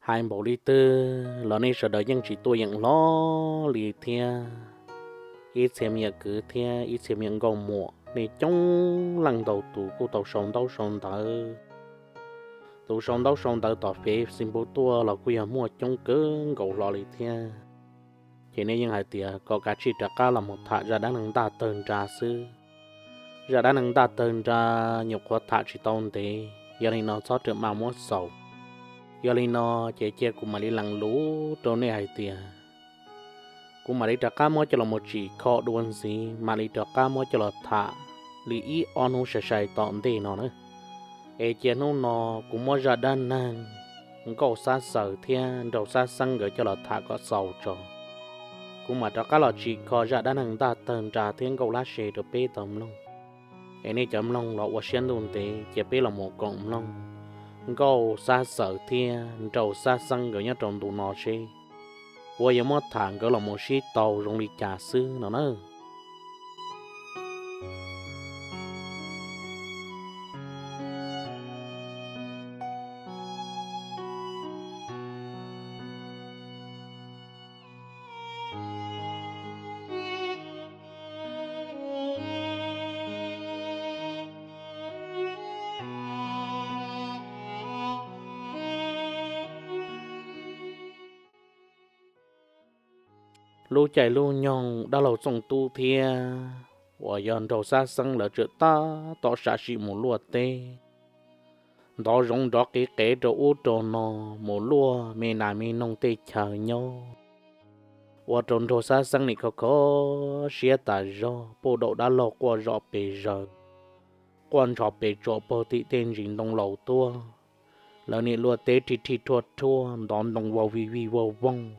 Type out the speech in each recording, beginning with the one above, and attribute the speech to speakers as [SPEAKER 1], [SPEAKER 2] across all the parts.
[SPEAKER 1] hai bộ đi tư là nên sợ đợi dân chỉ tôi nhận lo lì thia ít xem nhà cứ thia ít xem nhà gồng mùa để trong lần đầu tụ cô tàu sống tàu tỏ phê xin bố tua là quy mua trong cứ gầu lo lì thia chỉ nên những hai tia có cả chỉ trả cá là một thả ra đã nâng ta tên ra sư ra đã nâng ta tên ra nhục qua thả chỉ tôn thế giờ này nó cho được mà mua sầu giờ này nó chế cũng mà đi lằng lú trâu này hai tia cũng mà đi trả cá mua cho là một chỉ khó đuôn gì mà đi trả cá mua cho là thả lý ý on hú sài tọn thế nó nữa ê chế nó cũng mua ra đan nang có xa sở thiên đầu xa xăng gửi cho là thả có sầu cho cũng mà cho các lò chỉ có ra đã năng ta tên trả thiên cầu lá xe được bê tầm luôn em này chấm long lọ qua xuyên đồn tế chỉ bê là một cọng long cầu xa sở thiên đầu xa xăng gửi nhá trồng tụ nọ xe qua giờ mất thằng gửi là một xí tàu rong đi trà sư nó nữa lu chạy lu nhong đã lâu xong tu thia và dọn đầu xa xăng là chuyện ta tỏ xa xị một lúa tê đó rong đó cái kế đồ ô đồ nó một lúa mẹ nà mẹ nông tê chờ nhau và trong đầu xa xăng này có xía tà rò bộ độ đã lọ qua rọ bề rờ quan rọ bề rọ bộ tị tên rình đông lầu tua là nị lúa tê thì thua đón đông vào vi vào vong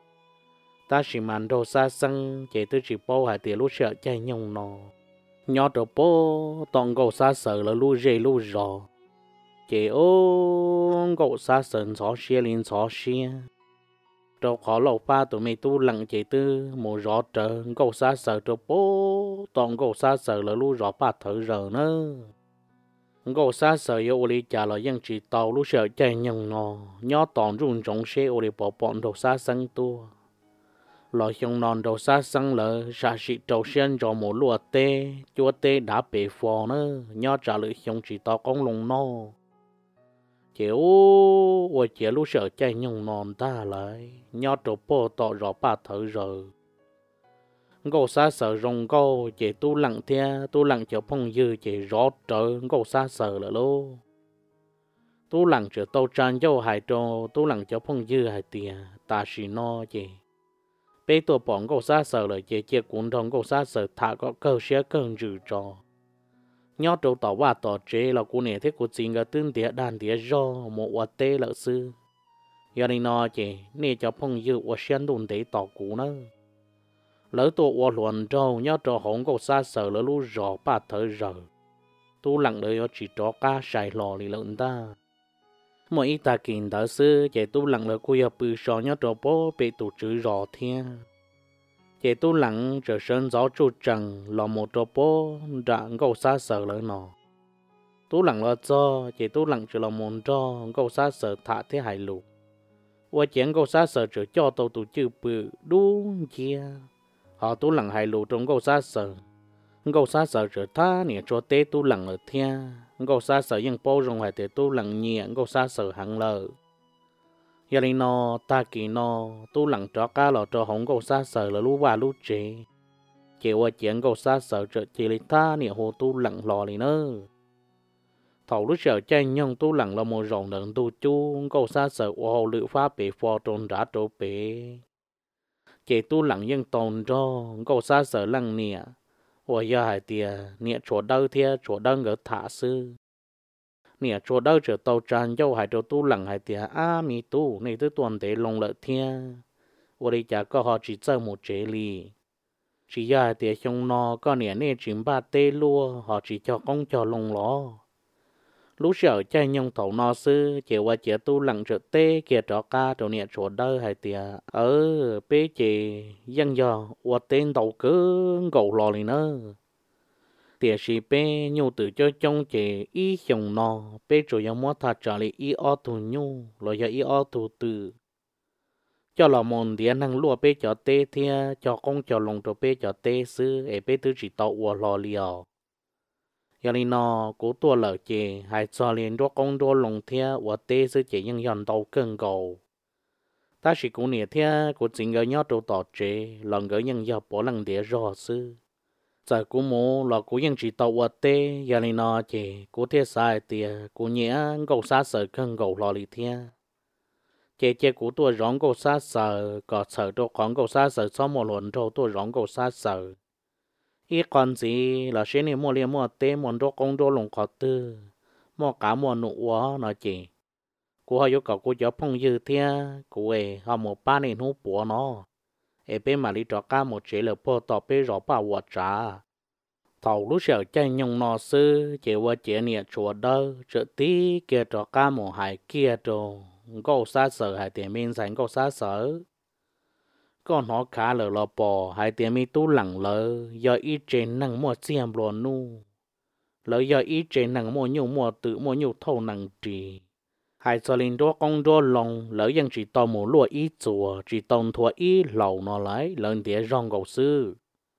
[SPEAKER 1] ta chỉ mang đồ xa xăng chỉ tôi chỉ bao hai tiền lúc sợ chạy nhông nó nhỏ đồ bố toàn gầu xa sợ là lu dê lu rò chỉ ô gầu xa sợ xó xia lên xó xia đồ khó lẩu pha tụi mày tu lặng chỉ tư một rõ trở gầu xa sợ đồ bố toàn gầu xa sợ là lu rõ ba thở giờ nữa gầu xa sợ yêu oli trả là dân chỉ tàu lúc sợ chạy nhông nó nhỏ toàn run rong xe oli bỏ bọn đồ xa xăng tua lò xong non đầu xa xăng lỡ xa xị trầu xuyên rồi một lúa tê chúa tê đã bể phò nữa nhó trả lời xong chỉ to con lông nó chiếu ôi chiếu lúc sợ chạy nhung non ta lại nhó trổ bố tọ rõ ba thở rồi gầu xa sợ rồng gầu chỉ tu lặng thea tu lặng cho phong dư chỉ rõ trở gầu xa sợ là lô tu lặng cho tàu tràn dâu hải trò tu lặng cho phong dư hải tìa ta xì no chỉ bé tổ bọn gầu xa sợ là chế cuốn đồng gầu xa sợ thả có cơ xe cơn rử trò nhớ trâu tàu ba tàu chế là cô nè thế cô xin cái tương địa đàn địa do một quả tê lợ sư gia đình nó chế nè cho phong dư quả xuyên đồn để tàu cũ nữa lỡ tổ quả luận trâu nhớ trâu hổng gầu xa sợ là lú rõ ba thở giờ tu lặng đời chỉ cho cá xài lò lì lợn ta mỗi ít ta kinh đỡ sư chạy tu lặng là cô yêu bự sò nhớ trò bố bị tụ chữ rõ thiên chạy tu lặng trở sơn gió trụ trần là một trò bố đã gầu xa sợ lợi nọ tu lặng là cho chạy tu lặng chỉ là một trò gầu xa sợ thả thế hại lụ và chén gầu xa sợ trở cho tàu tụ chữ bự đúng chia họ tu lặng hại lụ trong gầu xa sợ gầu xa sợ trở tha nè cho tê tu lặng ở thiên gầu xa sợ những bao rong hải tế tu lặng nhẹ gầu xa sợ hẳn lờ giờ này nó ta kỳ nó tu lặng cho cá lò cho hổng gầu xa sợ là lú ba lú chế chịu qua chuyện gầu xa sợ trở chỉ lấy ta nè hồ tu lặng lò này nữa thầu lúc sợ chạy nhông tu lặng là một rộng đợn tu chu gầu xa sợ hồ lự phá bể phò trôn đã trổ bể chỉ tu lặng nhưng tồn cho gầu xa sợ lặng nè và giờ hải tiề nè chỗ đâu thia chỗ đâu ngỡ thả sư nè chỗ đâu trở tàu tràn dâu hải chỗ tu lặng hải tiề mi tu này tới tuần để lồng lợi thia và đây chả có họ chỉ chơi một chế lì chỉ giờ hải tiề trong nó có nè chìm ba tê lua họ chỉ cho công cho lồng ló lúc sợ chạy nhông thầu nó sư chỉ qua chỉ tu lặng trở tê kia trọ ca chỗ nè chỗ đâu hải tiề bế chỉ dân giờ và tên tàu cứ gầu lò này nữa tiệt sĩ bé nhu từ cho trong chế ý hiồng nọ bé rồi yang mua thà trả lại ý ở tù nhu rồi giờ ý ở tù từ cho là mòn điện năng lúa bé cho tê thia cho con cho lồng cho bé cho tê sư ấy bé tư chỉ tàu ua lò liao giờ này nọ cố tua lợ chế hay cho liền cho con cho lồng thia ua tê sư chế nhưng dần tàu cơn cầu ta chỉ cũng nè thia cố chính người nhớ đồ tỏ chế lần người nhân giờ bỏ lần địa rõ sư giờ cú mô là cú ยัง chỉ tàu vật tê giờ này nó chỉ cú thế sai tiề cú nhẹ gầu sát sợ cơn gầu lò lì thia chế cú tua rong gầu sát sợ có sợ đồ con gầu sát sợ sau một lần đồ tua rong gầu sát sợ ít còn gì là sẽ nên mua liền mua tê mua đồ con đồ lồng khó tư mua cả mua nụ quá nó chỉ cú hay có cú cho phong dư thia cú ấy họ một ba nên hú bùa nó ấy bên mà đi cho cá một chế là po tọt bên rõ bao vật trả thầu lúc sợ chơi nhung nọ sư chế qua chế nè chùa đơ trợ tí kia cho cá một hải kia đồ có xa sợ hải tiền min sành có xa sợ con nó khá là bò hải tiền mi tu lẳng lỡ do ít trên năng mua xiêm luôn nu lỡ do ít trên năng mua nhiều mua tự mua nhiều thâu năng trì hai cho linh đua con đua lòng lỡ dân chỉ tao một lúa ít chùa chỉ tông thua ít lầu nó lấy lần tía rong cầu sư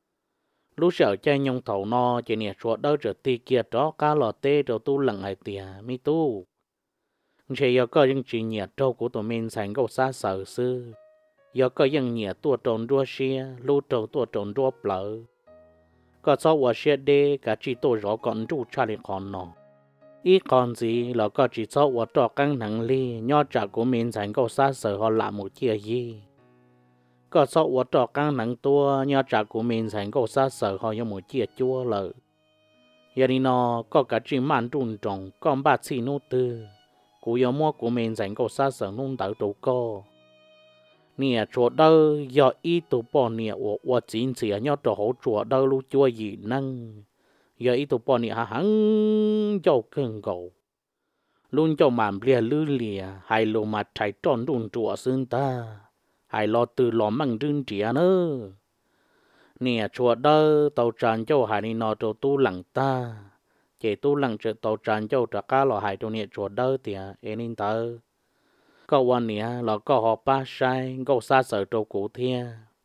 [SPEAKER 1] lúc sợ chơi nhung thầu nó chỉ nè chuột đâu trở tì kia đó cá lò tê rồi tu lần hai tía mi tu chỉ do có dân chỉ nhẹ trâu của tụi mình thành cầu xa sợ sư do có dân nhẹ tua tròn đua xia lưu trâu tua tròn đua lỡ có sau qua xia đê cả chỉ tôi rõ còn trụ cha đi còn nó ít còn gì là có chỉ cho我做更能力 nhớ trả của mình thành câu xa sở họ làm một chia gì có cho我做更能 tua nhớ trả của mình thành câu xa sở họ có một chia chua lợ giờ đi nó có cả chỉ mang trùng trồng con ba chi nô tư cú yếu mua của mình thành câu xa sở nông đỡ đồ co nè chỗ đâu giờ ít tụ bỏ nè我chính chỉ nhớ cho hỗ trợ đâu lu chua gì năng giờ ít tụ bỏ nè hẳn cho cơn cầu luôn cho màn bìa lư lìa hay lo mà chạy tròn đun chùa xương ta hay lo từ lo măng đương trẻ nữa nè chùa đó tàu tràn cho hay đi nọ cho tu lặng ta chỉ tu lặng cho tàu tràn cho trả cá lo hay cho nè chùa đó thì em tớ cóวันnè là có họ ba sai có xa sợ cho cụ thia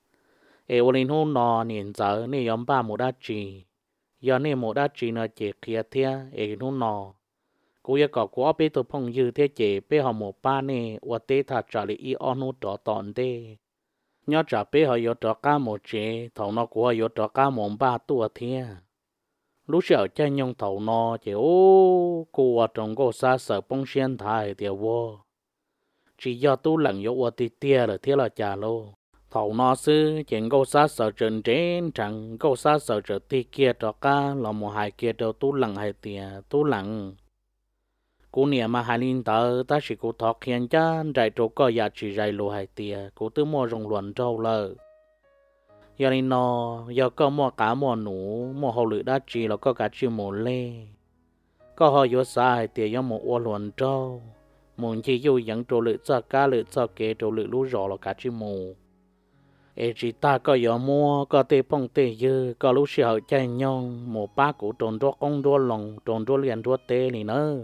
[SPEAKER 1] em lên hôm nọ nè giờ nè yếm ba một đá chì giờ nè một đá chì nó chỉ kia thia em hôm nọ cú ya có quá bé tụi phong dư thế chế bé họ một ba nè và tế thà trả lại y on nút trọ tòn đê nhớ trả bé họ yếu trọ cá một chế thầu nó của họ yếu trọ cá một ba tua thia lúc sợ chơi nhung thầu nó chế ô cô ở trong cô xa sợ bông xuyên thái thì vô chỉ do tu lặng yếu và tì tia là thế là trả lô thầu nó sư chuyện cô xa sợ trần trên chẳng cô xa sợ trở tì kia trọ cá là một hai kia đâu tu lặng hai tia tu lặng cú niệm mà hai linh tờ ta chỉ cú thọ khiên cha đại chỗ có giá trị dạy lô hai tia cú tư mua rong luận trâu lờ giờ này nó giờ có mua cá mua nủ mua hậu lự đá chỉ là có cả chữ một lê có họ yếu xa hai tia do một ô luận trâu muốn chỉ yêu dẫn trâu lự cho cá lự cho kế trâu lự lú rõ là cả chữ mù ê chỉ ta có yếu mua có tê phong tê dư có lú sợ chạy nhông một ba cú tròn đua con đua lòng tròn đua liền đua tê này nữa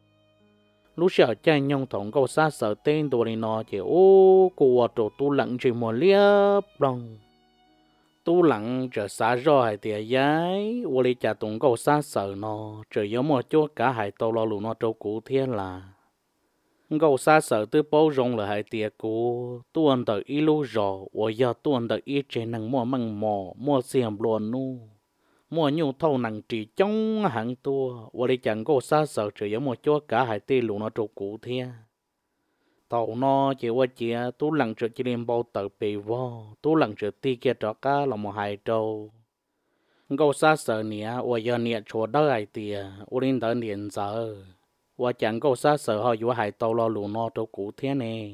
[SPEAKER 1] lúc sợ chơi nhung thống câu xa sợ tên đồ này nó chỉ ô của tổ tu lặng chỉ một liếp lòng tu lặng trở xa rồi hay tiệt giấy ô li trả thống câu xa sợ nó trở giống một chỗ cả hai tàu lo lù nó trâu cũ thiên là câu xa sợ tư bố rong là hai tiệt cũ tu ăn tới ít lu rò ô giờ tu ăn tới ít trên năng mua măng mò mua xiêm luôn nu mua nhiều thâu nặng chỉ trong hàng tua và đi chẳng có xa sợ chỉ giống một chỗ cả hai tê lũ nó trục cụ thia tàu nó chỉ qua chỉ tú lặng trở chỉ đem bao tờ bì vo tú lặng trở ti kia trở cá là một hai trâu có xa sợ nè và giờ nè chỗ đó hai tìa và đến tới điện giờ và chẳng có xa sợ họ vừa hai tàu lo lũ nó trục cụ thia nè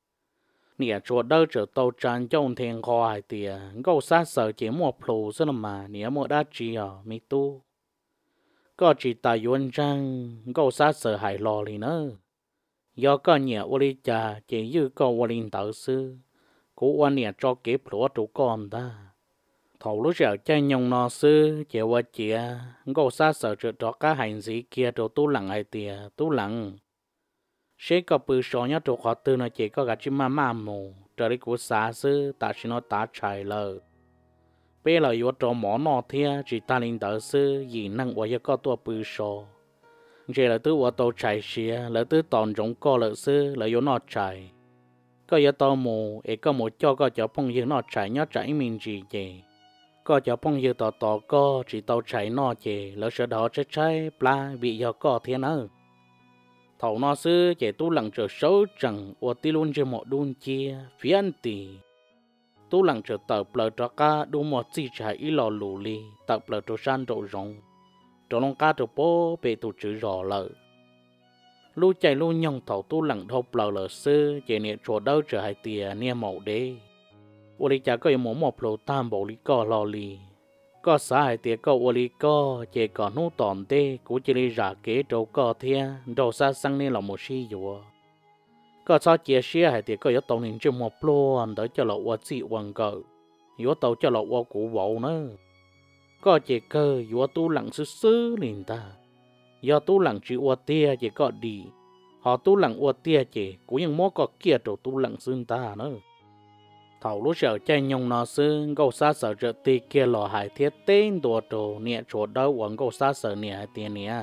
[SPEAKER 1] nè chỗ đó trở tàu tràn trong thiên kho hai tìa có xa sợ chỉ một phù sao mà nè một đá chỉ mi tu có chỉ tài yuan trang có xa sợ hai lo li nữa do có nhẹ ô li trà chỉ như có ô linh tự sư cú ô nè cho kịp lúa trụ con ta thầu lúc giờ chơi nhung nó sư chỉ qua chia ngô sa sợ trợ đó cá hành gì kia đồ tu lặng ai tiề tu lặng sẽ có bự sọ nhá đồ khó tư nó chỉ có cả chim ma mù trở đi của xa sư ta chỉ nó ta chạy lờ bây giờ yếu trò mỏ nọ thia chỉ ta linh đỡ sư gì năng của có tua bự sọ chỉ là tư của tàu chạy xía là tư tòn giống co lợ sư là yếu nọ chạy có yếu tàu mù ấy có một cho có cho phong dương nọ chạy nhá chạy mình gì vậy có cho phong dương tỏ tỏ có chỉ tàu chạy nọ chè lỡ sợ đó chết cháy pla bị do có thiên ơ thầu nó sư chỉ tu lặng trở xấu chẳng và ti luôn cho một đun chia phía anh tì tu lặng trở tập lỡ cho cá đu một chi chạy ý lò lù li tập lỡ cho san độ rộng cho long cá cho bố bị tụ chữ rõ lỡ lu chạy lu nhông thầu tu lặng thâu lỡ lỡ sư chỉ niệm chỗ đâu trở hai tìa nia màu đế ô li chả có một lô tam bộ lý co lò li có xã hai tìa có ô li co chỉ còn nô tòn tê cũng chỉ li giả kế trâu co thia đầu xa sang nên là một xí dùa có sao chia sẻ hai tìa có yếu tàu nên chung một lô anh đỡ cho lọ ô chị quăng cờ yếu tàu cho lọ ô cụ vậu nữa có chỉ cơ yếu tu lặng sư sư liền ta do tu lặng chữ ô tia chỉ có đi họ tu lặng ô tia chỉ cũng những món có kia trâu tu lặng xương ta nữa thầu lúc sợ chạy nhung nó xương gấu xa sợ trợ tì kia lò hải thiết tên đồ trồ nhẹ chỗ đâu quăng gấu xa sợ nhẹ hải tiền nhẹ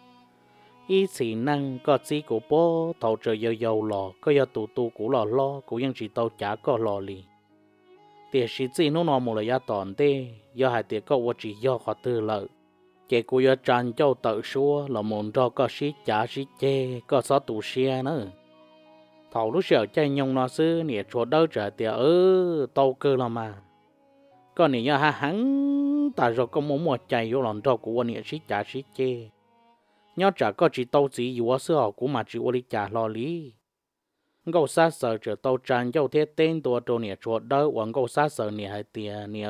[SPEAKER 1] ý chỉ năng có chỉ của bố thầu trợ dầu dầu lò có do tụ tụ của lò lo cũng những chỉ tàu chả có lò lì tiền sĩ chỉ nó một là giá tòn tê do hải tiền có chỉ do họ tư lợi chỉ của do tràn châu tự xua là một do có sĩ chả sĩ chê có sáu tụ xe nữa thầu lúc sợ chạy nhung nó sư nè chỗ đâu trở tiệt tàu cơ là mà con nè nhá hắn ta rồi có một chạy vô lòng trâu của nè sĩ chả sĩ chê nhớ chả có chỉ tàu gì vô sư họ của mà chỉ ô li chả lo lý ngô sa sợ trở tàu tràn châu thế tên tua trâu nè chỗ đâu quăng ngô sa sợ nè hai tiệt nè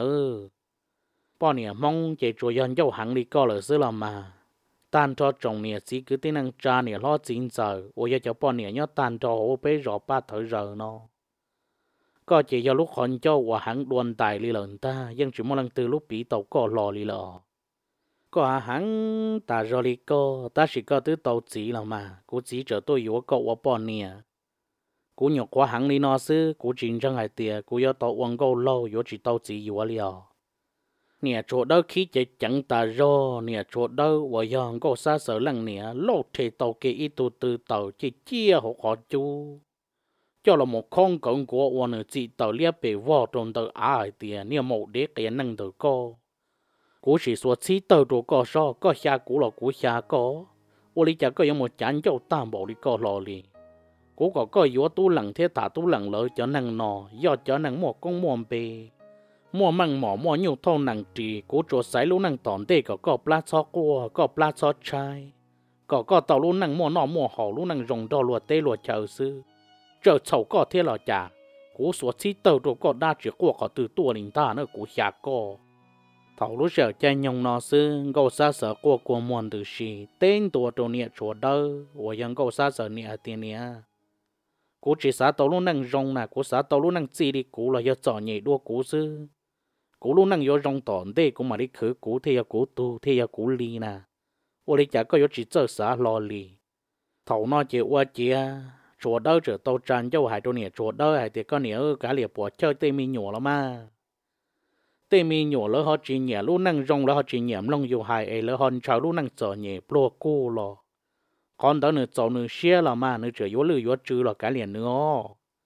[SPEAKER 1] bao nè mong chạy chỗ dân châu hắn đi co là sư là mà tan cho chồng nè chỉ cứ tin năng cha nè lo chín giờ, ôi giờ cho bọn nè nhớ tan cho hổ bé rõ ba thở giờ nó. Có chỉ do lúc hòn cho và hắn đoan tài li lợn ta, nhưng chỉ mong lần từ lúc bị tàu có lò li lọ. Có hắn ta rồi li có, ta chỉ có từ tàu chỉ là mà, cú chỉ trở tôi yếu có và bọn nè. Cú nhọc quá hắn li nó sư, cú chính trong hai tiề, cú do tàu uống câu lâu, yếu chỉ tàu chỉ yếu liò. Nè chỗ đâu khi chỉ chẳng ta rồi nè chỗ đâu và dòng có xa sở lăng nè lô thể tàu kia ít tu từ tàu chỉ chia hộ họ chú cho là một con cổng của bọn người chị tàu liếp bề vô trong tàu ai tiền nè một đế cái năng tàu co cú chỉ số chỉ tàu đồ co so có xa cú là cú xa có ô lý chả có một chán châu tam bộ đi co lò lì cú có yếu tu lặng thế thả tu lặng lợi cho năng nọ do cho năng một con mồm bề mua măng mỏ mua nhiều thâu nặng trì cố chỗ sấy lú nặng tòn tê có pla cho cua có pla cho chai có tàu lú nặng mua nọ mua hổ lú nặng rồng đo lùa tê lùa chờ sư chờ chậu có thế là chả cố số chi tàu đồ có đa chỉ của có từ tua linh ta nữa cố xả co thầu lú sợ chạy nhung nó sư gấu xa sợ của muôn từ xì tên tua đồ nhẹ chỗ đâu và yang gấu xa sợ nhẹ tiền nhẹ cố chỉ xả tàu lú nặng rồng nè cố xả tàu lú nặng chi đi cố là do chọn nhẹ đua cố sư cú luôn năng vô trong tòn đây cũng mà đi khử cú thì cú tu thì cú li nè, ô đi chả có vô chỉ chơi xã lo li, thầu nó chỉ qua chia, chỗ đâu trở tàu tràn châu hải đồ nè chỗ đâu hải thì có nè cả liệp bỏ chơi tê mi nhỏ lắm mà, tê mi nhỏ lỡ họ chỉ nhẹ luôn năng rong lỡ họ chỉ nhẹ long vô hải ấy lỡ họ chào luôn năng chờ nhẹ pro cô lo, còn đó nữa chờ nữa xe là mà nữa trở vô lư vô trừ là cả liền nữa.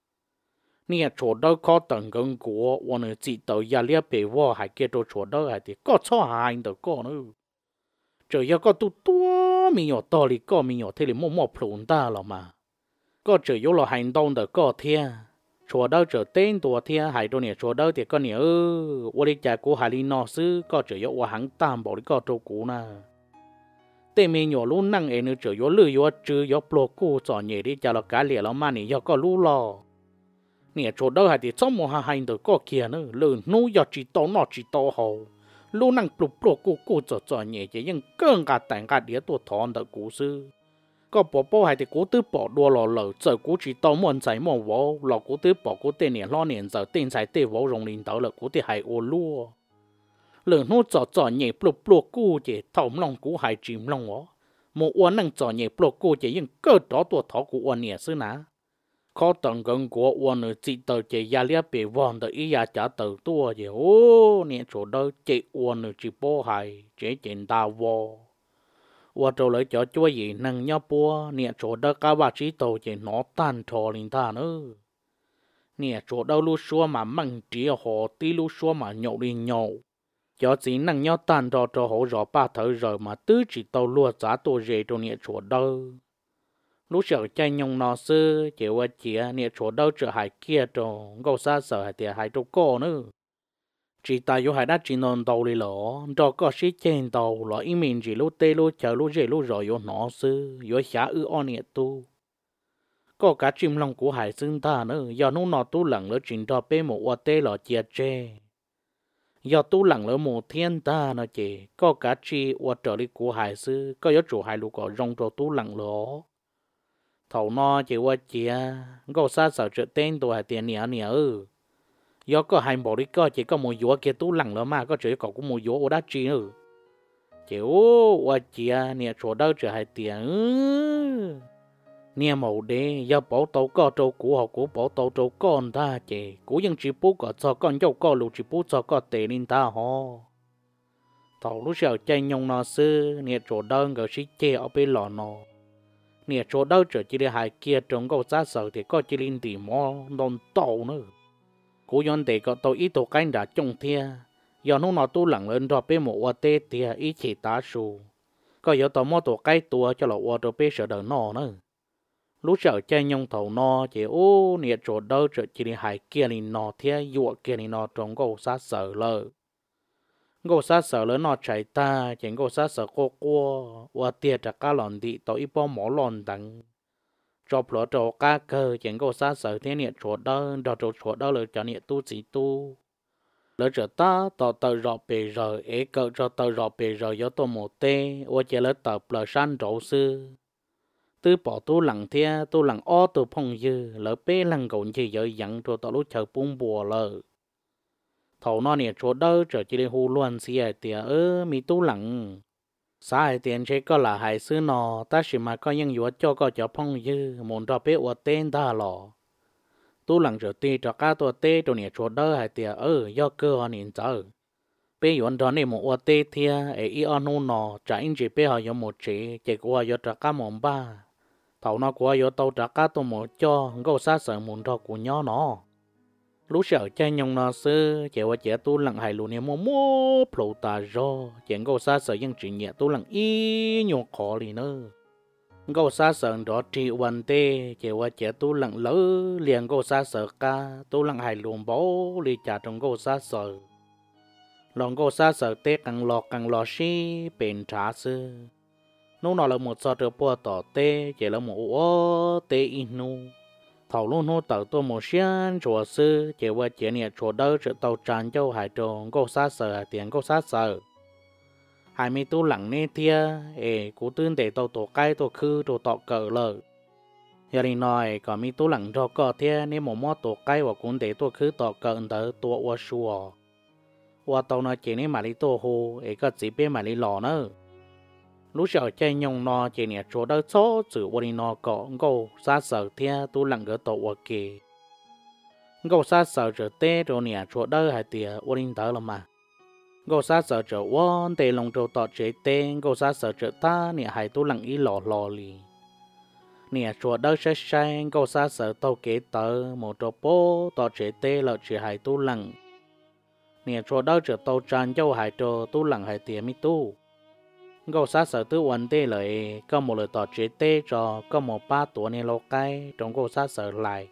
[SPEAKER 1] nè chỗ đâu có tầng gần của và nữa chỉ tàu gia liệp bề vô hay kia chỗ đâu hay thì có cho hai đâu có nữa trời giờ có tu tua mình nhỏ to thì có mình nhỏ thế thì mua phun ta là mà có trời giờ là hành động được có thia chỗ đâu trở tên tua thia hay đâu nè chỗ đâu thì có nè và đi chạy của hải nó sư có trời giờ và hắn tam bảo đi có chỗ cũ nè tên mình nhỏ luôn năng ấy nữa trời giờ lười giờ trừ giờ pro cô chọn nhẹ đi chạy là cả liền là mà nè giờ có lú lo nè chỗ đâu hay thì trong một hành được có kia nữa lợn nuôi giờ chỉ tao nó chỉ tao hậu luôn năng plug cô cho nhẹ chỉ nhưng cơn cả tảng cả đĩa tuổi thon được cú sư có bỏ hay thì cú tư bỏ đua lò lờ giờ cú chỉ tao muốn giải muốn vô lò cú tư bỏ cú tên nè lo nè giờ tên giải tên vô rồng linh tao là cú thì hay ô lúa lửa nốt trò nhẹ blo cu chỉ thầu lòng cú hải chìm lòng ó một uốn năng trò nhẹ blo cu chỉ những cơ đó tua thọ của uốn nhẹ xứ ná khó tận gần của uốn ở chỉ tờ chỉ gia liệp bị vòn tờ ý gia trả tờ tua chỉ ô nhẹ chỗ đó chỉ uốn ở chỉ bố hải chỉ chuyện ta vô uốn trâu lấy cho chúa gì năng nhớ bố nhẹ chỗ đó các bà chỉ tàu chỉ nó tan thò linh ta nữa nè chỗ đâu lu xua mà măng chỉ họ tí lu xua mà nhậu đi nhậu cho chỉ năng nhau tan cho họ rõ ba thở rồi mà tứ chỉ tàu lúa giá tổ rể trong nè chỗ đâu lúc sợ chạy nhung nó sư chịu qua chia nè chỗ đâu trở hải kia trong gâu xa sợ hải tiệt hải trâu co nữa chỉ ta vô hải đã chỉ non tàu đi lỏ cho có sĩ trên tàu lỏ ý mình chỉ lúc tê lúc chờ lúc rể lúc rồi vô nó sư vô xả ư on nè tu có cả chim long của hải dương ta nữa do nó nọ tu lẳng lỡ chuyện cho bé một ô tê lọ chia chê do tu lẳng lỡ một thiên ta nó chỉ có cả chi ô trở đi của hải sư có yếu chủ hải lục có rong cho tu lẳng lỡ thầu nó chỉ ô chia có xa sợ trợ tên tôi hải tiền nhẹ nhẹ do có hai bộ đi có chỉ có một vúa kia tu lẳng lỡ mà có chỉ có cũng một vúa ô đá chi nữa chỉ ô chia nhẹ chỗ đâu trở hải tiền nia màu đê do bảo tàu có trâu của họ của bảo tàu trâu con ta chè của dân chỉ bố có cho con dâu có lù chỉ bố cho có tệ linh ta họ tàu lúc sau chạy nhung nó sư nia chỗ đơn gỡ xí chè ở bên lò nó nia chỗ đâu trở chỉ để hai kia trong câu giá sợ thì có chỉ linh tìm mò non tàu nữa của dân để có tàu ít tàu canh đã trông thia do nó tu lặng lên rồi bên một ô tê thia ít chỉ tá sù có yếu tàu mò tàu cái tua cho là ô tàu bên sợ đời nó nữa lúc sợ chạy nhung thầu nó chỉ ô nè chỗ đâu trở chỉ đi hải kia thì nó thế dụa kia thì nó trong gỗ sát sợ lợ gỗ sát sợ lỡ nó chạy ta chỉ gỗ sát sợ cô và tiệt ra cá lòn đi tao ít bao mỏ lòn đắng cho lỡ chỗ cá cơ chỉ gỗ sát sợ thế nè chỗ đâu đó chỗ đâu lỡ cho nè tu chỉ tu lỡ trở ta tao tao rọ bề rồi ấy cỡ cho tao rọ bề rồi do tôi một tê và chỉ lỡ tập lỡ san rổ sư tư bỏ tu lặng thia tu lặng o tu phong dư lỡ bê lăng gộn chỉ dở dặn cho tao lúc chờ bung bùa lỡ thầu nó nè chỗ đâu trở chỉ để hù loạn xì ai tiệt mi tu lặng sai tiền chế có là hải sư nọ ta chỉ mà có những vụ cho có phong dư muốn cho bê ở tên ta lọ tu lặng trở ti cho cá tua tê cho nè chỗ đâu hải tiệt do cơ họ nín chờ bê yuan đó nè một ở tê thia ấy ở nô nọ trái chỉ bê họ có một chỉ của họ cho cá mồm ba thầu nó của yếu tàu trả cá tôm một cho gấu sát sợ muốn cho của nhỏ nó lúc sợ chơi nhung nó sư chỉ qua chỉ tu lặng hài luôn mua mua phù ta do chỉ gấu sát sợ những chuyện nhẹ tu lặng y nhục khó lì nữa gấu sát sợ đó trị vấn tê chỉ qua chỉ tu lặng lỡ liền gấu sát sợ ca tu lặng hài luôn bố lì trả trong gấu sát sợ lòng gấu sát sợ tê càng lọ xí bền trả sư nó là một số trường bùa tỏ tê chỉ là một ô tê inu thầu luôn nó tạo tôi một xiên chùa sư chỉ qua chỉ niệm chùa đâu chợ tàu tràn châu hải tròn có sát sở tiền có sát sở hai mươi tu lặng nê thia cú tương để tàu tổ cái tổ khư tổ tọ cờ lờ giờ đi nói có mi tu lặng cho có thia nên một món tổ cái và cũng để tổ khư tọ cờ đỡ tổ qua xua qua tàu nó chỉ nên mà đi tổ hồ có chỉ biết mà đi lò nữa lúc sợ chơi nhung nó chỉ nè chỗ đó số chữ quân nó có gấu sát sợ thia tu lặng gỡ tổ ở kì gấu sát sợ trở tê rồi nè chỗ đó hay tiệt quân tới là mà gấu sát sợ trở quân tê lòng trâu tọt chế tê gấu sát sợ trở ta nè hay tu lặng ý lò lì nè chỗ đó sẽ sai gấu sát sợ tàu kế tờ một trâu bố tọt chế tê là chỉ hay tu lặng nè chỗ đó trở tàu tràn châu hay trâu tu lặng hay tiệt mi tu gấu sát sợ tư vấn tê lợi có một lời tỏ chế tê cho có một ba tuổi này lâu cái trong gấu sát sợ lại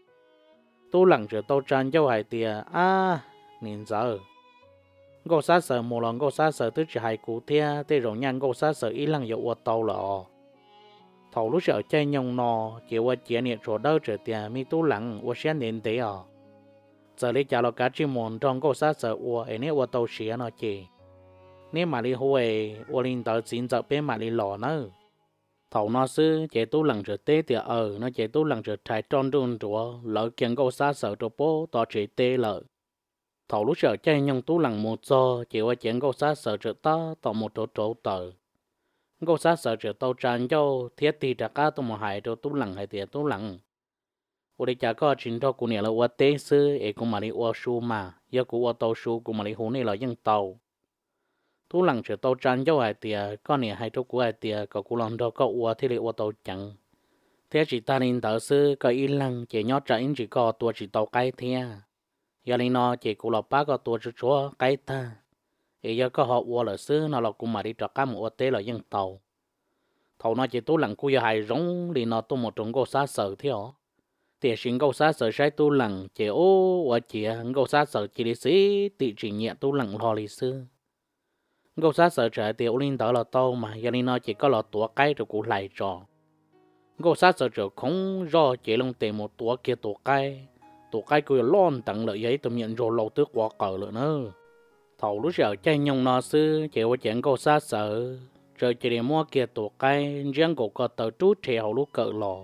[SPEAKER 1] tu lặng trở tàu tràn châu hải tiệt nhìn giờ gấu sát sợ một lần gấu sát sợ tư chỉ hải cụ thia tê rộng nhanh gấu sát sợ ý lăng dậu tàu lọ thầu lúc sợ chơi nhung nọ chỉ qua chia nhiệt chỗ đâu trở tiệt mi tu lặng qua xem đến thế giờ lấy trả lo cá chim mòn trong gấu sát sợ qua ấy nè tàu xía nó chỉ nếu mà đi huề ô linh tờ xin dạo bên mà đi lò nữa thầu nó sư chế tu lặng trở tê thì nó chế tu lặng trở thái tròn đun chúa lỡ kiện gấu sát sợ trộn bố tỏ chế tê lợ thầu lúc sợ chạy nhông tú lằng một cho chỉ qua chén câu sát sợ trợ ta tỏ một chỗ chỗ tờ câu sát sợ trợ tàu tràn cho thiết thì trả cá tụi mà hại cho tú lằng hay tiền tú lằng ở đây chả có chuyện cho cụ này là qua tế sư ấy cũng mà đi qua su mà giờ cụ qua tàu su cũng mà đi hồ này là dân tàu tú lằng trợ tàu tràn cho hại tiền con này hay cho cụ hại tiền có cụ lòng đó có qua thì lại qua tàu chẳng thế chỉ ta nên tờ sư có ý lăng chỉ nhót chạy chỉ có tua chỉ tàu cái thế giờ này nó chỉ cụ lọ bác có tua cho chúa cái ta ấy giờ có họ qua là sư nó là cũng mà đi trọ cá một tế là dân tàu thầu nó chỉ tú lặng cú giờ hay rong đi nó tu một trong câu sát sợ thế hả thì xin câu sát sợ sai tu lặng chỉ ô và chỉ câu sát sợ chỉ đi xí tự chỉ nhẹ tu lặng lo lý sư câu sát sợ trái tiểu linh đó là tàu mà giờ này nó chỉ có là tua cái rồi cũng lại trò câu sát sợ trở không do chỉ lông tề một tua kia tua cái cứ lon tặng lợi giấy tụi nhận rồi lâu tước quả cờ nữa nữa thầu lúc giờ chạy nhông nó sư chỉ có chuyện câu sát sợ rồi chỉ để mua kia tổ cái riêng của có tờ trút thì hậu lúc cỡ lò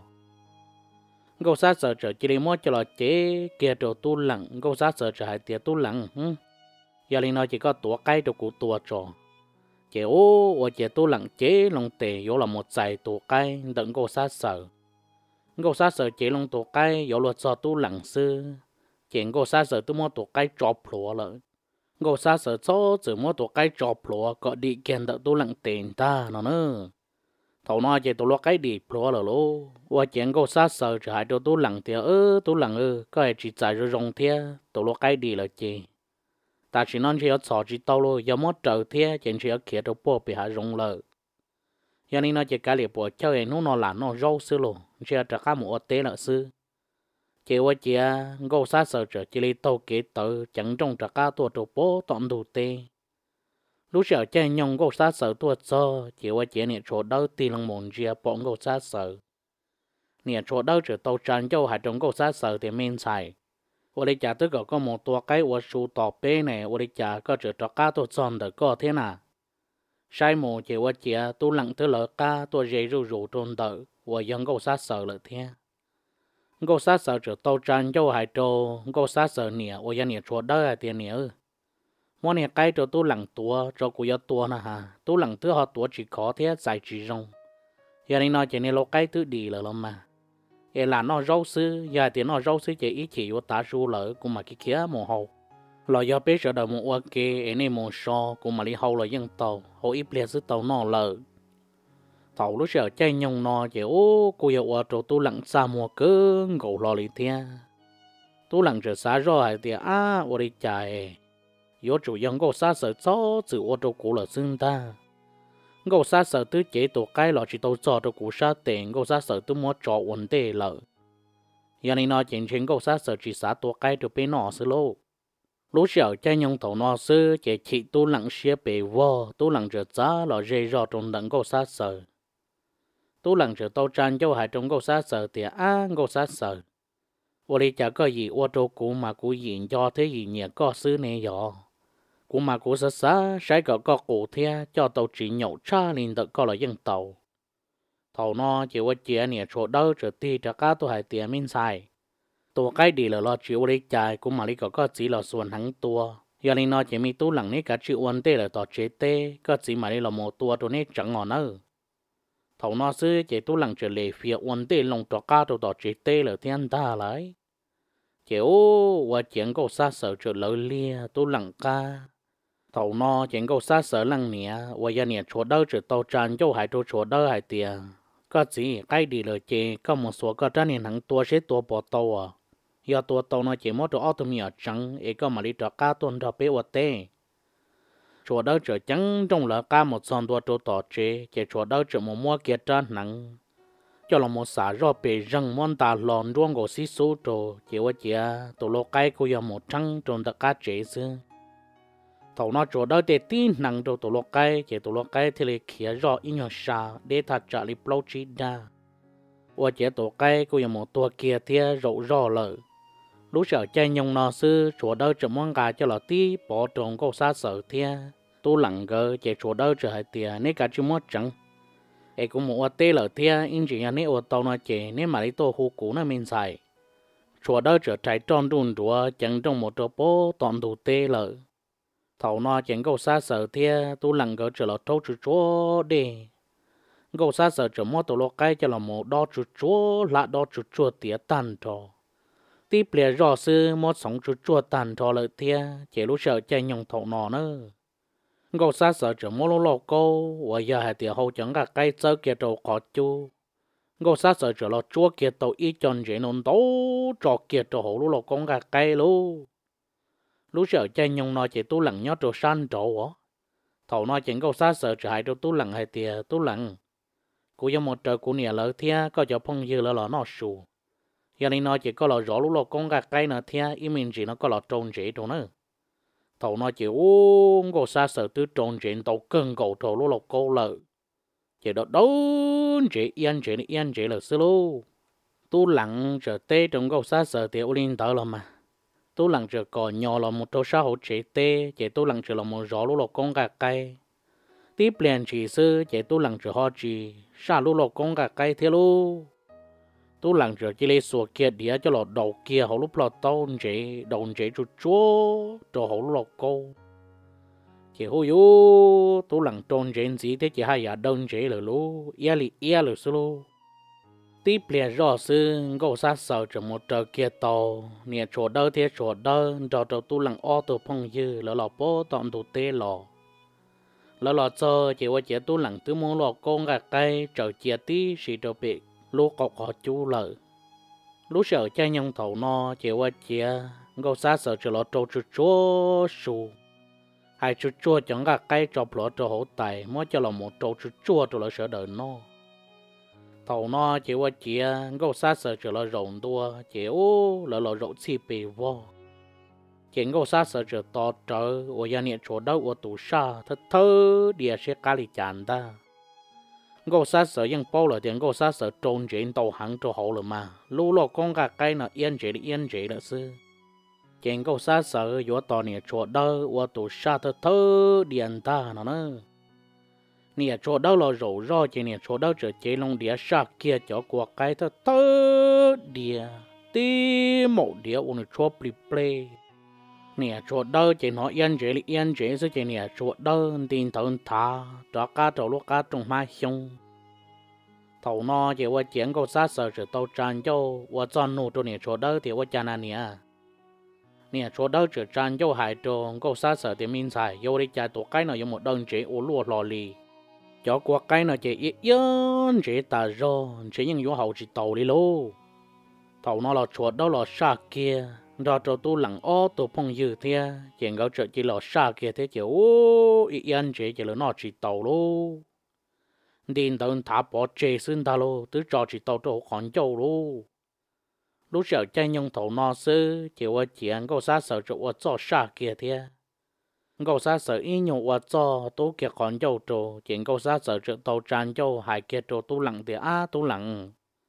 [SPEAKER 1] câu sát sợ rồi chỉ để mua cho là chế kia đồ tu lặng câu sát sợ rồi hai tiệt tu lặng giờ lên nó chỉ có tổ cái đồ của tổ trò chỉ ô và chỉ tu lặng chế lòng tề yếu là một giải tổ cái đựng câu sát sợ chế lòng tổ cái yếu luật do tu lặng sư chỉ câu sát sợ tu mua tổ cái chọc lúa lợi ngô sa sợ cho chỉ mua tổ cái chọc lúa có đi kiện đỡ tu lặng tiền ta nó nữa thầu nó chỉ tu lúa cái đi lúa là lô và chuyện ngô sa sợ chỉ hai tu lặng thì tu lặng có ai chỉ giải rồi rong thế tu lúa cái đi là chi ta chỉ nói chỉ ở sọ chỉ tao luôn giờ mất trời thế chuyện chỉ ở kia đâu bỏ bị hạ rong lợ giờ này nó chỉ cái liệp bỏ chơi nó là nó rau xưa luôn chỉ ở cả một tế là xưa chỉ qua chỉ ngô sát sợ trở chỉ lấy tàu kế tự chẳng trong trả cá tua trâu bố tọn đủ tê lúc sợ chơi nhông ngô sát sợ tua cho chỉ qua chỉ nè chỗ đâu tì lăng mồn chia bỏ ngô sát sợ nè chỗ đâu trở tàu tràn châu hải trong ngô sát sợ thì men xài ở đây chả tức có một tua cái ở su tỏ bê này ở đây chả có trở trả cá tua tròn được có thế nào sai mồ chỉ qua chỉ tu lặng tới lỡ cá tua dây rủ trôn đỡ và dân ngô sát sợ là thế ngô sát sợ trở tàu tràn châu hải trâu ngô sát sợ nè ôi ya nè chỗ đó là tiền nè món nè cái trâu tu lặng tua trâu cũng có tua nè ha tu lặng thứ họ tua chỉ có thế giải chỉ rong giờ này nó chỉ nè lo cái thứ đi là mà giờ là nó rau sư giờ thì nó rau sư chỉ ý chỉ vô ta su lỡ cũng mà cái kia mồ hậu lo giờ biết sợ đầu một ok em này một so cũng mà đi hậu là dân tàu hậu ít liền sư tàu nó lỡ thầu lúc sợ chơi nhông nó chỉ ô cô yêu ở chỗ tu lặng xa mùa cơ ngủ lo lì thia tu lặng trở xa rồi thì ở đi chạy yếu chủ nhân ngô xa sợ cho chữ ô tô cũ là xưng ta ngô xa sợ tứ chế tổ cái là chỉ tàu cho đồ cũ xa tiền ngô xa sợ tứ mua trò ổn đề lợ giờ này nó chính chính ngô xa sợ chỉ xa tổ cái được bên nọ xứ lô lúc sợ chơi nhông thầu nó xứ chỉ chỉ tu lặng xía bề vô tu lặng trở giá là dây rõ trong đằng ngô xa sợ tu lặng trở tàu tràn châu hải trong ngô sát sợ thì ngô sát sợ ở đây chả có gì ô tô cũ mà cũ diện cho thế gì nhẹ có xứ này dọ cũ mà cũ sát sát sai có cổ thế cho tàu chỉ nhậu cha nên tự có là dân tàu tàu nó chỉ có chia nè chỗ đâu trở ti cho cá tôi hải tiền minh xài tua cái đi là lo chịu đây chạy cũ mà đi có chỉ là xuân thắng tua giờ này nó chỉ mi tu lặng này cả chịu ổn tê là tàu chế tê có chỉ mà đi là một tua rồi này chẳng ngon nữa thầu nó xứ chỉ tu lặng trở lại phía ổn tê lòng trọ cá đồ chế tê là thiên ta lại chỉ ô và chuyện câu xa sợ trở lợi lia tu lặng ca thầu nó chuyện câu xa sợ lăng nè và gia nè chỗ đâu trở tàu tràn châu hải chỗ đâu hải tiền có gì cái đi lời chê có một số có trái nên hẳn tua sẽ tua bỏ tàu giờ tua tàu nó chỉ mất đồ ô tô mía trắng ấy có mà đi trọ cá tuần trọ bé vật tê chỗ đó trở trắng trong là cá một son tua trâu tỏ chế chỉ chỗ đó trở một mua kia tràn nắng cho là một xã do bề răng món ta lòn ruộng của xí số trâu chỉว่าchỉ tổ lô cái của giờ một trắng trong tất cả chế xưa thầu nó chỗ đó để tin nắng trong tổ lô cái chỉ tổ lô cái thì lại khía rõ in nhỏ xa để thật trả lại bao chi đa và chỉ tổ cái của giờ một tua kia thì rộ rõ lợ lúc sợ chơi nhông nó sư chỗ đó trở món gà cho là tí bỏ trồng câu xa sợ thì tu lặng gờ chỉ chỗ đó trở hai tiền nếu cả chỉ mất trắng ấy cũng một tê lợ thì in chỉ nhà nếu ô tô nó chỉ nếu mà đi tô hồ cũ nó mình xài chùa đó trở trái tròn đun đùa chẳng trong một chỗ bố toàn đủ tê lợ thầu nó chẳng câu xa sợ thia tu lặng gỡ trở là trâu chú chúa đi câu xa sợ trở mua tổ lô cái cho là một đo chú chúa lạ đo chú chúa tía tàn trò tiếp lìa rõ sư một sống chú chúa tàn trò lợi thia chỉ lúc sợ chạy nhung thầu nó nữa câu xa sợ trở mua lô lô câu và giờ hai tía hậu chẳng cả cái sơ kia trâu khó chú câu xa sợ trở là chúa kia tàu ít chọn dễ nôn tố trò kia trò hậu lô lô con cả cái luôn lúc sợ chạy nhung nó chỉ tu lặng nhót trò san trò thầu nó chẳng câu xa sợ trở hại trò tu lặng hai tía tu lặng cú giống một trời cú nè lỡ thia có cho phong dư lỡ nó sù giờ này nó chỉ có là rõ lúc lo con gà cây nè thia ý mình chỉ nó có là trôn rễ đồ nữa thầu nó chỉ uống có xa sợ tư trôn rễ tàu cơn cầu thầu lúc lo câu lợ chỉ đó đấu yên rễ là xưa luôn tu lặng trở tê trong câu xa sợ thì linh tớ là mà tu lặng trở còn nhỏ là một trâu xã hội trẻ tê chỉ tu lặng trở là một rõ lúc lo con gà cây tiếp liền chỉ sư chỉ tu lặng trở họ chỉ xa lúc lo con gà cây thế luôn tu lặng trở chỉ lấy số kia đĩa cho lọ đầu kia họ lúc lọ tao chế đầu chế chú chúa cho họ lúc lọ câu chỉ hô yo tu lặng tròn chế gì thế chỉ hai nhà đơn chế là lú ia là số lú tiếp liền rõ sư câu sát sợ trở một trời kia tàu nè chỗ đâu thế chỗ đâu cho tu lặng o tu phong dư lọ bố tọn tu tê lọ cho chỉ qua chỉ tu lặng tứ muốn lọ con gà cây trở chia tí xì đồ bị lúc có chú lợi lúc sợ cha nhân thầu nó chỉ qua chia câu xa sợ trở lọ trâu chú chúa sù hai chú chúa chẳng gà cây cho lọ trâu hổ tài mới cho lọ một trâu chú chúa rồi lọ sợ đời nó thầu nó chỉ qua chia câu xa sợ trở lọ rộng đua chỉ ô lọ rộng xì bì vô chuyện câu xa sợ trở to trở ở nhà nhiệt chỗ đâu ở tủ xa thật thơ địa sẽ cá lì chán ta câu xa sợ nhưng bao là tiếng câu xa sợ trôn chuyện tàu hàng cho hậu rồi mà lú lọ con gà cây là yên chế là sư chuyện câu xa sợ ở to nhiệt chỗ đâu ở tủ xa thật thơ điện ta nó nữa nhiệt chỗ đâu là rủ ro chuyện nhiệt chỗ đâu trở chế lông địa xa kia chỗ của cái thật thơ địa tí một địa uống chỗ play nè chuột đâu chỉ nói yên chế sẽ chỉ nè chuột đâu tin thằng thà đó cá trâu lúc cá trong mai xong thầu nó chỉ qua chuyện câu sát sợ sự tàu tràn châu qua chọn nụ cho nè chuột đâu thì qua chăn nè chuột đâu chỉ tràn châu hải trâu câu sát sợ thì mình xài vô đi chạy tổ cái nào dùng một đơn chế u lúa lò lì cho qua cái nào chỉ yên chế ta rồi chỉ những vô hậu chỉ tàu đi lô thầu nó là chuột đâu là xa kia đó cho tu lặng ó tu phong dư thia chuyện gạo trợ chỉ là xa kia thế chứ ô yên chế chỉ là nó chỉ tàu lô tin tao thả bỏ chế xin ta lô tứ trò chỉ tàu cho khoản châu lô lúc sợ chạy nhung thầu nó sư chỉ qua chuyện gạo sát sợ cho cho xa kia thia gạo sát sợ ý nhung cho tu kia khoản châu trò chuyện gạo sát sợ cho tàu tràn châu hai kia trò tu lặng thì tu lặng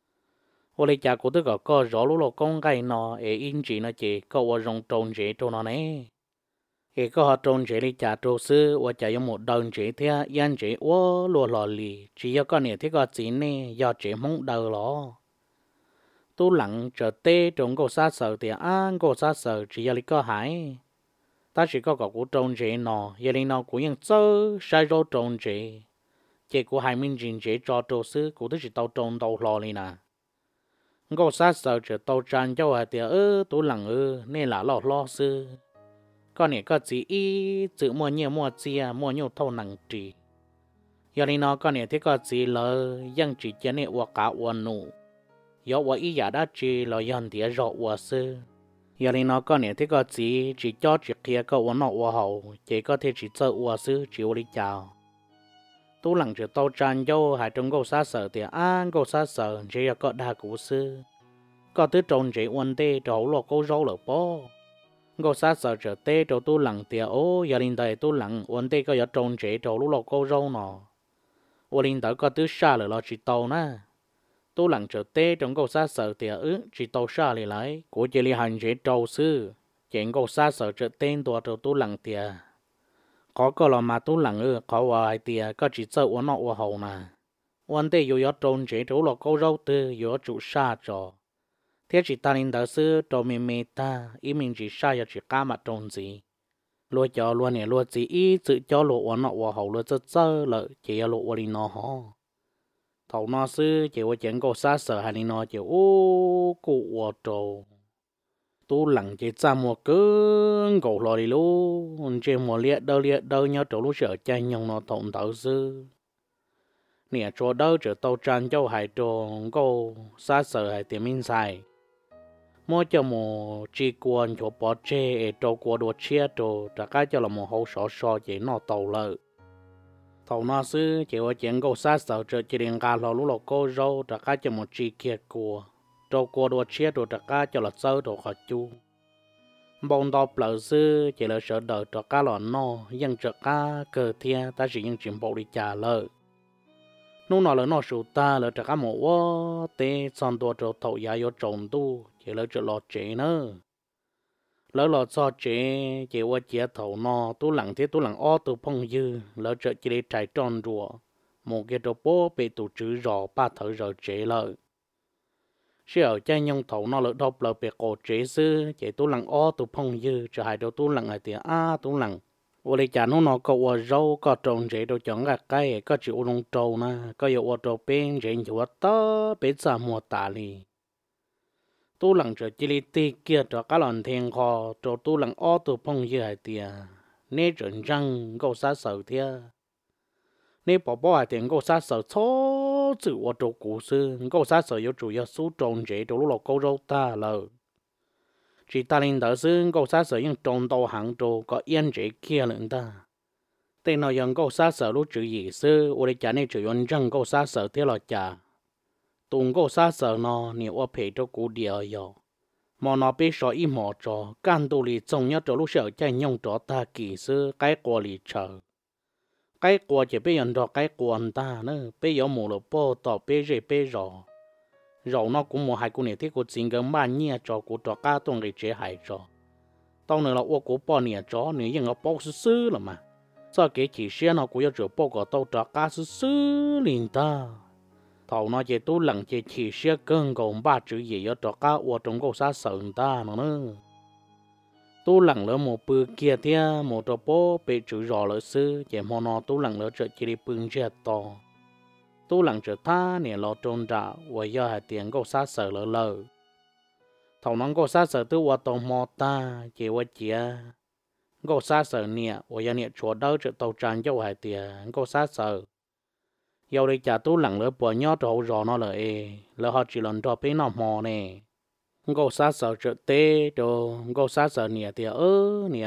[SPEAKER 1] ô lấy cha của tôi có rõ lúc con gái nó ở in chỉ nó chỉ có ở trong trôn chế cho nó này ở có họ trôn chế lấy cha trâu sư và cha dùng một đơn chế thế yên chế ô lùa lò lì chỉ có con này thế có gì nè do chế mong đầu lo tu lặng trở tê trong cổ sát sợ thì cổ sát sợ chỉ là có hải ta chỉ có của trôn chế nó giờ này nó cũngยังchơi sai rồi trôn chế chỉ của hai mình chính chế cho trâu sư của tôi chỉ tao trôn tao lò này nè ngô sát sợ trở tàu tràn cho hai tia tú lặng nên là lo sư con này có gì ý tự mua nhiều mua chia mua nhiều thâu nặng trì giờ này nó con này thế có gì là dân chỉ cho nên uổng cả uổng nụ giờ uổng ý giả đã trì là dân thì rõ uổng sư giờ này nó con này thế có gì chỉ cho chỉ kia có uổng nọ uổng hậu chỉ có thể chỉ cho uổng sư chỉ uổng đi chào tu lặng trở tàu tràn cho hai trong câu sát sợ thì câu sát sợ chỉ có đa cụ sư có thứ trồng chỉ uốn tê trâu lọ câu rau lọ bó câu sát sợ trở tê trâu tu lặng thì gia đình tại tu lặng uốn tê có giờ trồng chỉ trâu lọ câu rau nọ gia đình tại có thứ xa lọ chỉ tàu nè tu lặng trở tê trong câu sát sợ thì chỉ tàu xa lại của chỉ li hành chỉ trâu sư chuyện câu sát sợ trở tên tua trâu tu lặng thì có cái là mà tu lặng có vài tia có chỉ sợ uốn nọ uốn hậu nè uốn tê dù trồng chế chỗ là câu rau tư dù chủ xa trò thế chỉ ta linh đạo sư đồ mê ta ý mình chỉ sai cho chỉ cá mặt trồng gì lúa cho lúa này lúa gì ý tự cho lúa nọ và hậu lúa chơ lợi chỉ là lúa đi nó họ thầu nó sư chỉ có chuyện cô sát sợ hay nó chỉ ô cụ ở trâu tu lặng chỉ ra một cơn cổ lò đi luôn trên một liệt đâu nhau trâu lúc sợ chạy nhông nó thòng thấu sư nè chỗ đâu trở tàu tràn châu hải tròn cô sát sợ hay tìm minh sai mỗi cho một chỉ quan chỗ bỏ chê trâu qua đồ chia trâu tất cả cho là một hậu sọ chỉ nó tàu lợi thầu nó sư chỉ có chuyện cô sát sợ trở chỉ điện gà lò lúc cô râu tất cả cho một chỉ kia của trâu qua đồ chia trâu tất cả cho là sâu đồ khó chu bông đọc lỡ sư chỉ là sợ đợi tất cả lò no nhưng tất cả cơ thiên ta chỉ những chuyện bộ đi trả lời lúc nào là nó sụt ta là tất cả một quá tê son tua trâu thầu giá vô trồng tu chỉ là chỗ lọt chế nữa lỡ lọt so chế chỉ qua chế thầu nó tu lặng thế tu lặng o tu phong dư lỡ trợ chỉ để trái tròn rùa một cái đồ bố bị tụ chữ rõ ba thở rồi chế lợi sẽ ở trái nhông thầu nó lỡ đọc lỡ bị cổ chế sư chỉ tu lặng o tu phong dư cho hai đồ tu lặng ở tiền a tu lặng ô lấy chả nó có ở rau có trồng chế đồ chọn gạt cái có chịu lông trâu nè có yêu ở trâu bên chế nhiều tớ bên xa mùa tà li tu lặng cho chỉ li tì kia cho các lần thiên kho cho tu lặng o tu phong như hai tia nê chuẩn răng câu sát sợ thia nê bỏ hai tiền câu sát sợ số chữ ở chỗ cũ sư câu sát sợ yếu chủ yếu số trồng chế cho lúc lộc câu rau ta lờ chỉ ta linh đạo sư câu sát sợ những trồng tàu hàng trâu có yên chế kia lận ta tên nào những câu sát sợ lúc chữ gì sư ở đây chả nê chữ yên răng câu sát sợ thế là chả tung cô sát sợ nó nhiều ở phía cho cú địa yo mà nó bị sợ im mỏ cho can tu li trông nhớ cho lúc sợ chạy nhông cho ta kỳ sư cái qua li chờ cái qua chỉ biết nhận được cái qua anh ta nữa bây giờ một lỗ bò tỏ bây giờ rồi nó cũng một hai cô này thì cô chính cái mà nhia cho cô cho cá tuần cái chế hại cho tao nữa là ô cô bò nhia cho nữa nhưng nó bò sư là mà sao cái chỉ xe nó cũng要cho bò cái tao cho cá sư liền ta thầu nó chỉ tu lặng chỉ xe cơn gồm ba chữ gì ở đó cả ở trong câu sát sợ ta nữa tu lặng lỡ một bữa kia thia một trò bố bị chữ rõ lỡ sư chỉ mò nó tu lặng lỡ trợ chỉ đi bưng che to tu lặng trợ tha nè lo trôn trả và do hai tiền câu sát sợ lỡ lỡ thầu nó câu sát sợ tu ở tàu mò ta chỉ qua chia câu sát sợ nè và do nè chúa đâu trợ tàu tràn cho hai tiền câu sát sợ giờ đây cha tu lặng lỡ bỏ nhót rồi rõ nó lại lỡ họ chỉ lần cho bên nó mò nè ngô sát sợ trợ tê đồ ngô sát sợ nè thì nè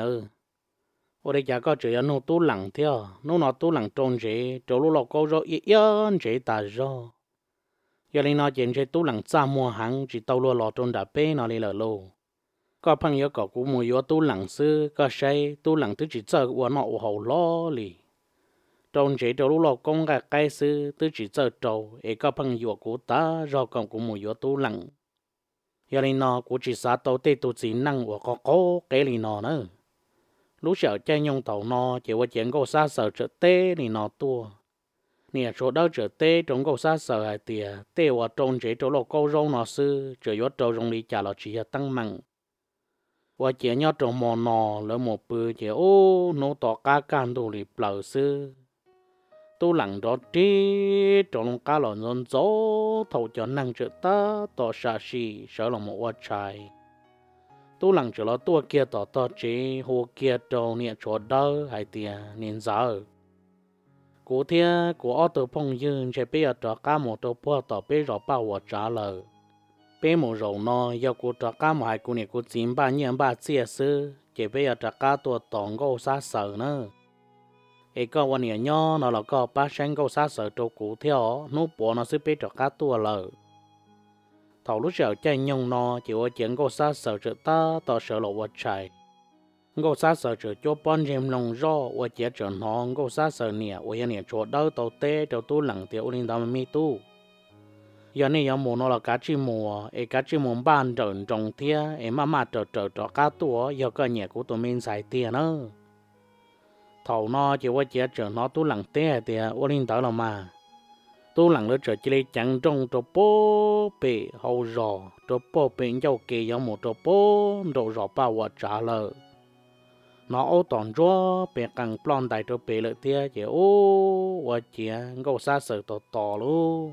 [SPEAKER 1] ở đây cha có chỉ ăn nô tu lặng theo nô nó tu lặng trôn chế chỗ lúc lọc câu rồi yên chế ta rồi giờ đây nó chuyện chế tu lặng xa mua hàng chỉ tàu lúa lọt trôn đã bên nó đi lỡ lô có朋友có cũng mua yếu tu lặng sư có say tu lặng thứ chỉ sợ của nó hậu lo lì trong chế độ lúc lộc công cái sư tư chỉ chờ trâu ấy có bằng yếu của ta rồi còn của một yếu tu lặng giờ này nó cũng chỉ sát tàu tê tu chỉ năng của có cái này nó nữa lúc sợ chơi nhung tàu nó chỉ có chuyện câu sát sợ trợ tê này nó tua nè chỗ đó trợ tê trong câu sát sợ hay tiệt tê vào trong chế độ lộc câu rong nó sư trợ yếu trâu rong đi trả lại chỉ là tăng mạnh và chỉ nhớ trong mò nọ lỡ một bữa chỉ nó tỏ cá can đồ lì bờ sư tu lặng đó trí trong cá lò non gió thầu cho năng trợ ta tỏ xa xì sợ là một quả trái tu lặng cho nó tua kia tỏ chế hồ kia trâu nè chỗ đó hay tiền nên giờ cụ thia của ô tô phong dương sẽ bây giờ cho cá một tô bò tỏ bây giờ bao quả trả lời bây một rầu nó do cụ cho cá một hai cụ này cụ chín ba nhiên ba chia sư chỉ bây giờ cho cá tua tổng gấu sát sợ nữa ấy cóวันนี้ย่อnó là có ba sen câu sát sợ trâu cũ theo nút bỏ nó sẽ biết cho cá tua lờ thầu lúc sợ chơi nhung nó chỉ có chuyện câu sát sợ trợ ta tao sợ lộ vật chạy câu sát sợ trợ cho bọn em lòng rõ và chỉ trợ nó câu sát sợ nè và nhà chỗ đâu tao tê tao tu lặng tiểu linh tao mi tu giờ này giờ nó là cá chim mùa ấy cá chim mùa ban trợn trồng thia ấy mà trợ cho cá tua giờ cái nhà của tụi mình xài tiền nữa thầu nó chỉ có chỉ trợ nó tu lặng tê thì ô linh tao là mà tu lặng lỡ trở chỉ lấy chẳng trong cho bố bể hậu rò cho bố bể nhau kề giống một cho bố đồ rò bao vật trả lời nó ô toàn cho bể càng plon đại cho bể lợi tia chỉ ô vật chỉ ngô xa sợ to to luôn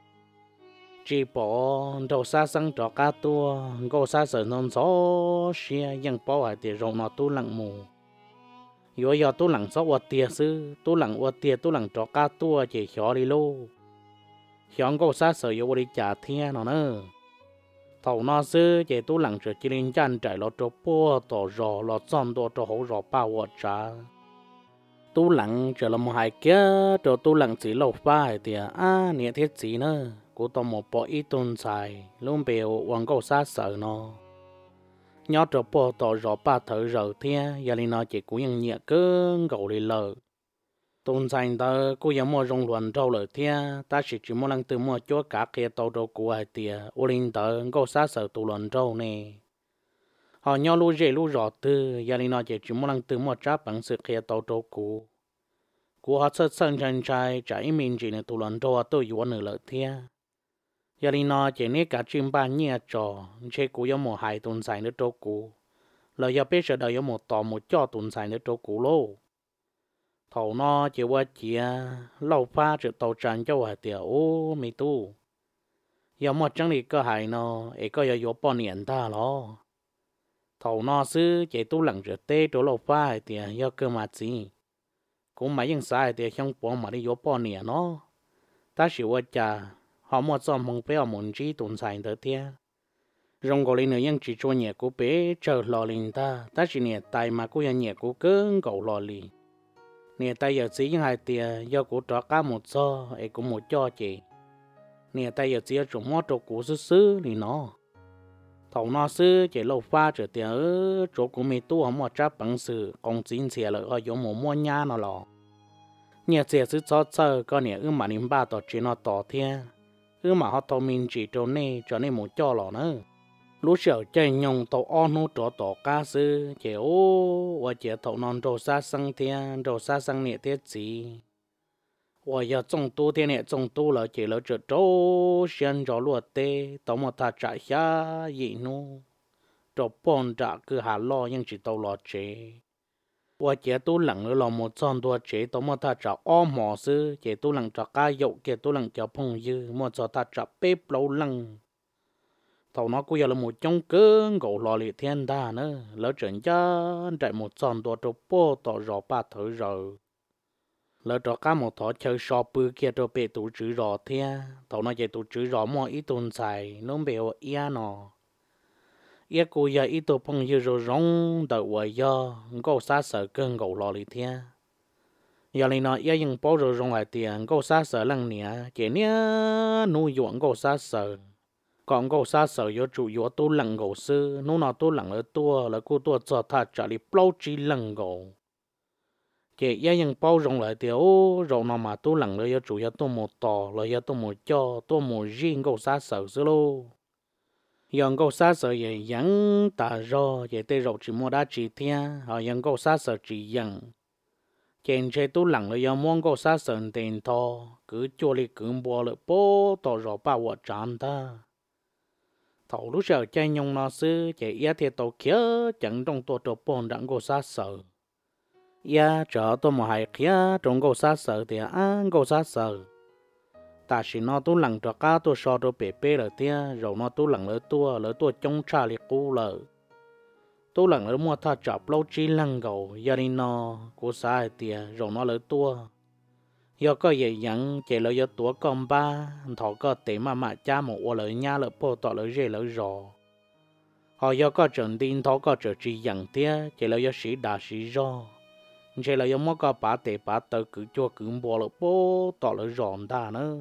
[SPEAKER 1] chỉ bỏ đầu xa sang cho cá tua ngô xa sợ non gió xia nhưng bỏ ở tiền rồng nó tu lặng mù yo yo tu lặng gió vật tia sư tu lặng vật tia tu lặng cho cá tua chỉ xóa đi luôn hiong có sát sở yêu đi trả thiên nó nữa thầu nó sư chỉ tu lặng trở chỉ linh chân chạy lo cho bùa tổ rò lo chọn đồ cho hậu rò bao vật trả tu lặng trở là một hai kia cho tu lặng chỉ lâu phai thì nè thiết gì nữa của tao một bộ ít tôn xài luôn biểu hoàng có sát sở nó nhớ cho bùa tổ rò ba thở rờ thiên giờ linh nó chỉ cũng nhận nhẹ cơn gầu đi lờ tôn xanh ta cô giống mua rong luận trâu lợi thia ta chỉ mua lần từ mua chúa cả kia tàu trâu của hai tia ô linh tờ có sát sợ tụ luận trâu nè họ nhau lu dễ lu rõ tư gia đình nó chỉ mua lần từ mua tráp bằng sự kia tàu trâu của họ sơ sân chân trai trái mình chỉ là tụ luận trâu tôi yếu nữa lợi thia gia đình nó chỉ nét cả chim ba nhẹ trò chế của giống một hai tôn xanh nữa trâu cũ lời giờ biết sợ đời giống một tò một cho tôn xanh nữa trâu cũ lô thầu nó chỉ qua chia lâu pha trực tàu tràn cho hòa tiệt ô mi tu giờ mà chẳng đi cơ hại nó ấy có giờ bao niệm ta lo thầu nó xứ chỉ tu lặng trực tê chỗ lâu pha thì giờ cơ mà gì cũng mấy những sai thì không bỏ mà đi bao niệm nó ta chỉ qua cha họ mà chọn mong bé muốn chỉ tồn tại được thế rong gọi nữa những chỉ cho nhẹ của bé chờ lo linh ta chỉ nhẹ tài mà cũng nhẹ của cơn cầu lo linh nè tay giờ chỉ hai tia do của trọ cá một so ấy cũng một cho chị nè tay giờ chỉ trồng mót trồng củ sứ thì nó thầu nó sứ chỉ lâu pha trở tiền ở chỗ của mình tu không một chấp bằng sự còn chính xe lợi ở chỗ một mua nhà nó lò nè xe sứ cho chơi có nè mà niệm ba tọt chỉ nó tọt thiên mà họ tao mình chỉ cho nên một cho lò nữa lúc sau chơi nhung tàu on nó trọ tàu cá sư chỉ và chỉ tàu non đồ sa sang thiên đồ sa sang nhẹ thế gì và giờ trồng tu thiên nhẹ trồng tu là chỉ là chỉ trâu xuyên trâu lúa tê tàu mà ta trả giá gì nu trâu bòn trả cứ hà lo nhưng chỉ tàu lọ chế và chỉ tu lặng nữa là một trăm đua chế tàu mà ta trả om mỏ sư chỉ tu lặng trả cá dậu kia tu lặng trả phong dư mà cho ta trả bếp lâu lăng thầu nó cũng là một trong cơn gỗ lò liệt thiên đa nữa lỡ chuyển cho chạy một tròn tua trâu bò tỏ rõ ba thở rồi lỡ cho cá một thỏ chơi sò bự kia cho bể tủ chữ rõ thiên thầu nó chạy tủ chữ rõ mọi ít tôn xài nó béo ia nó ia cô giờ ít tổ phong như rồi rong đợi vợ do có xa sợ cơn gỗ lò liệt thiên giờ này nó ia những bao rồi rong lại tiền có xa sợ lăng nè chỉ nè nuôi dưỡng có xa sợ còn gỗ sa sở yếu chủ yếu tu lặng gỗ sư nó nào tu lặng ở tua là cô tua cho ta trả lý bao chi lặng gỗ chỉ gia nhân bao rộng lại thì ô rộng nào mà tu lặng là yếu chủ yếu tu một tò là yếu tu một cho tu một riêng gỗ sa sở sư lô dòng gỗ sa sở vậy dẫn ta do vậy tê rộng chỉ mua đá chỉ thiên họ dòng gỗ sa sở chỉ dẫn trên chế tu lặng là yếu muốn gỗ sa sở tiền to cứ cho li cứ mua lại bố tỏ rõ bao vật tràn ta thầu lúc sau chơi nhung nó sư chạy ia thì tàu kia chẳng trong tổ trộn bồn đặng gỗ sát sợ ia trở tôi một hai kia trong gỗ sát sợ thì gỗ sát sợ ta chỉ nó tu lặng cho cá tôi so tôi bể bể rồi tia rồi nó tu lặng lỡ tua trong trà liệt cũ lỡ tu lặng lỡ mua thà chập lâu chi lăng gầu gia đình nó của sai tia rồi nó lỡ tua do có vậy nhận chỉ là do tuổi con ba thọ có tiền mà cha một ô lợi nhà lợi po tọ lợi rể lợi rò họ do có trận tin thọ có trở chỉ nhận tia chỉ là do sĩ đà sĩ rò chỉ là do mất có bả tệ bả tờ cứ cho cứ bỏ lợi po tọ lợi rò ta nữa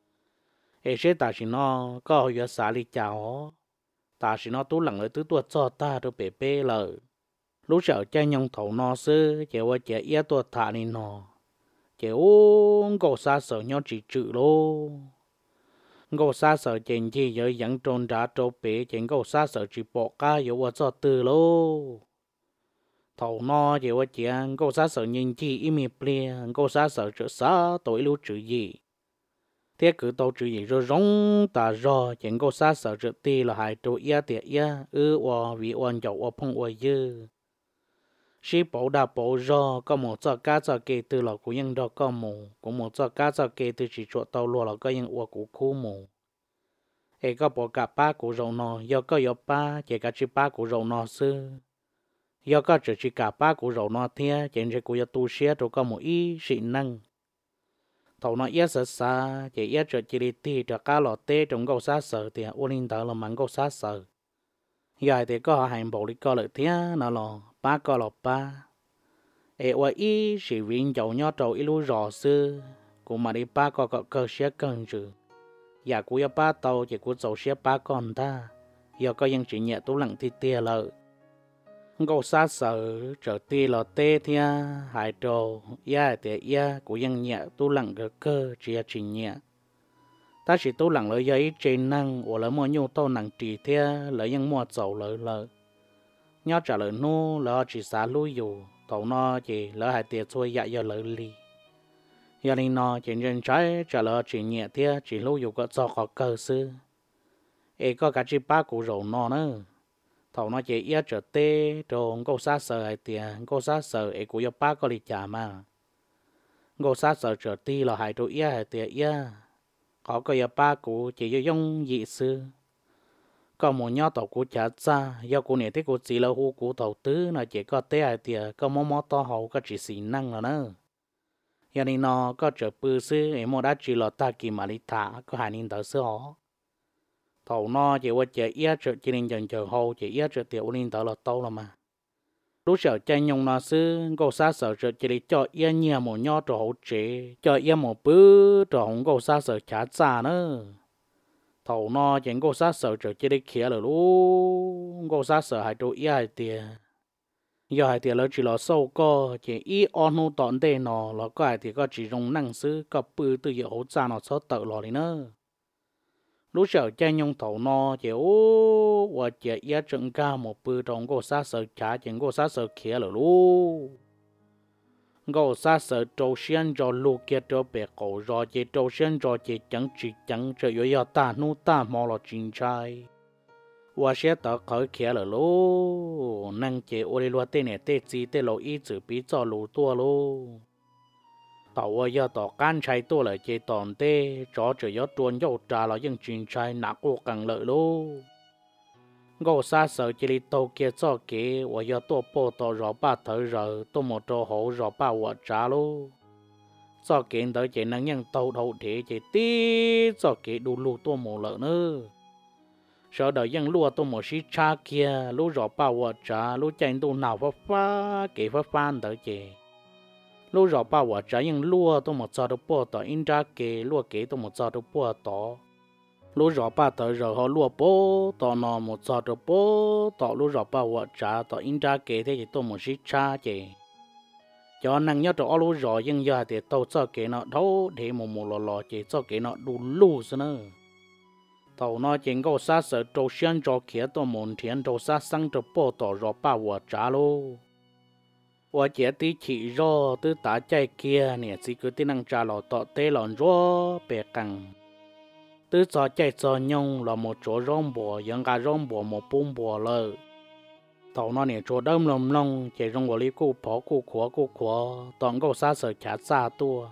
[SPEAKER 1] hệ sẽ ta chỉ nó có do xả đi chào ta chỉ nó tú lặng lợi tứ tuột cho ta được bể bể lợi lúc sau cha nhung thầu nó sư chỉว่าchỉ ia tuột thả đi nó chỉ uống gỗ sa sở nhau chỉ chữ lô gỗ sa sở trên chỉ giờ dẫn trôn trả trâu bể trên gỗ sa sở chỉ bỏ cá yếu ở cho từ lô thầu nó chỉว่าchỉ gỗ sa sở nhìn chỉ im miệng ple gỗ sa sở chữ sa tối lưu chữ gì thế cứ tàu chữ gì rồi rong ta rồi chẳng có xa sợ trực ti là hai chỗ ia tiệt ia và vì oan dầu và phong oai dư sĩ bảo đa bảo do có một cho cá cho kê từ là của nhân đó có mù cũng một cho cá cho kê từ chỉ chỗ tàu lúa là có nhân oa của khu mù ấy có bảo cả ba của rau nọ do có do ba chỉ cả chỉ ba của rau nọ sư do có chỉ cả ba của rau nọ thia chỉ chỉ của do tu sửa rồi có một ý sĩ năng thầu nó ít sợ xa chỉ ít cho chỉ đi cho cá lọt tê trong câu sát sợ thì ôn linh tờ là mặn câu sát sợ giờ thì có hành bộ đi có lợi thế nó là ba có lọt ba ê ôi ý chỉ viên dầu nhớ trâu ít lú rò sư cũng mà đi ba có cơ sẽ cần chứ giờ cũng có ba tàu chỉ cũng dầu sẽ ba con ta giờ có những chuyện nhẹ tú lặng thì tia lợi câu sát sợ trở ti là tê thia hải trâu ya thì ya của dân nhẹ tu lặng cái cơ chỉ nhẹ ta chỉ tu lặng lợi giấy trên năng hoặc là mua nhu tô nặng trì thia lợi dân mua dầu lợi nhớ trả lời nu là chỉ xả lui dù tàu nó chỉ lỡ hải tiệt xuôi dạ giờ lợi li giờ nên nó chỉ nhân trái trả lời chỉ nhẹ thia chỉ lui dù có cho có cơ sư ê có cả chỉ ba của rầu nó nữa thầu nó chỉ ít trở tê rồi câu sát sợ hay tiền câu sát sợ ấy cũng có ba có lịch trả mà câu sát sợ trở ti là hai đôi ít hay tiền ít có cái ba của chỉ có dùng dị sư có một nhóm tàu của trả ra do của này thế của chỉ là hú của tàu tứ là chỉ có tê hay tiền có món to hậu có chỉ xí năng là nữa giờ này nó có trở bự sư ấy mà đã chỉ là ta kỳ mà đi thả có hai nên tờ sư họ thầu nó chỉ qua chỉ ít cho chỉ nên dần chờ hậu chỉ ít cho tiểu linh tờ là tàu là mà lúc sợ chạy nhung nó sư câu sát sợ cho chỉ để cho ít nhiều một nhau cho hậu chế cho ít một bữa cho không câu sát sợ trả giá nữa thầu nó chỉ câu sát sợ cho chỉ để kia là luôn câu sát sợ hai chỗ ít hai tiền giờ hai tiền là chỉ là sâu co chỉ ít on nô tọn đây nó là có hai tiền có chỉ dùng năng sư có bữa từ giờ hậu giá nó số tự lo đi nữa lúc sợ cha nhung thầu nó chỉ ô và chỉ ít trận ca một bữa trong cô sát sợ trả chuyện cô sát sợ kia là luôn cô sát sợ trâu xiên cho lu kia cho bè cổ rồi chỉ trâu xiên cho chỉ chẳng cho yếu yếu ta nu ta mò là chính trai và sẽ tạo khởi kia là luôn năng chỉ ô đi loa tên này tên gì tên lộ ý chữ bí cho lù tua luôn tàu giờ tàu can chạy tôi lại chơi tòn tê cho chỉ có tuôn dầu trà là những chuyện chạy nặng cô càng lợi luôn ngô xa sợ chỉ đi tàu kia cho kế và giờ tôi bỏ tàu rõ ba thời giờ tôi một trò hậu rõ ba vật trà luôn cho kế tới chỉ năng nhân tàu đầu thế chỉ tí cho kế đủ lù tôi một lợi nữa sợ đợi dân lúa tôi một xí cha kia lú rõ ba vật trà lú chạy tôi nào phá kế phá tới chỉ lúc rõ ba quả trái những lúa tôi một giờ được bò tỏi in ra kề lúa kề tôi một giờ được bò tỏi lúc rõ ba tỏi rồi họ lúa bò tỏi nó một giờ được bò tỏi lúc rõ ba quả trái tỏi in ra kề thế thì tôi một xí cha chứ cho năng nhớ cho lúc rõ nhưng giờ thì tôi cho kề nó đâu để một lò chỉ cho kề nó đủ lúa nữa tàu nó chỉ có sát sợ trâu xiên cho kia tôi muốn thiền trâu sát sang cho bò tỏi rõ ba quả trái luôn và chỉ tí chỉ do từ tá chạy kia nè chỉ cứ tin năng trả lọ tọ tê lọn rô bè cẳng từ cho chạy cho nhung là một chỗ rong bò những cái rong bò một bún bò lợ tàu nó nè chỗ đâm lồng lông chạy rong bò li cô phó cô khóa toàn câu xa sợ chả xa tua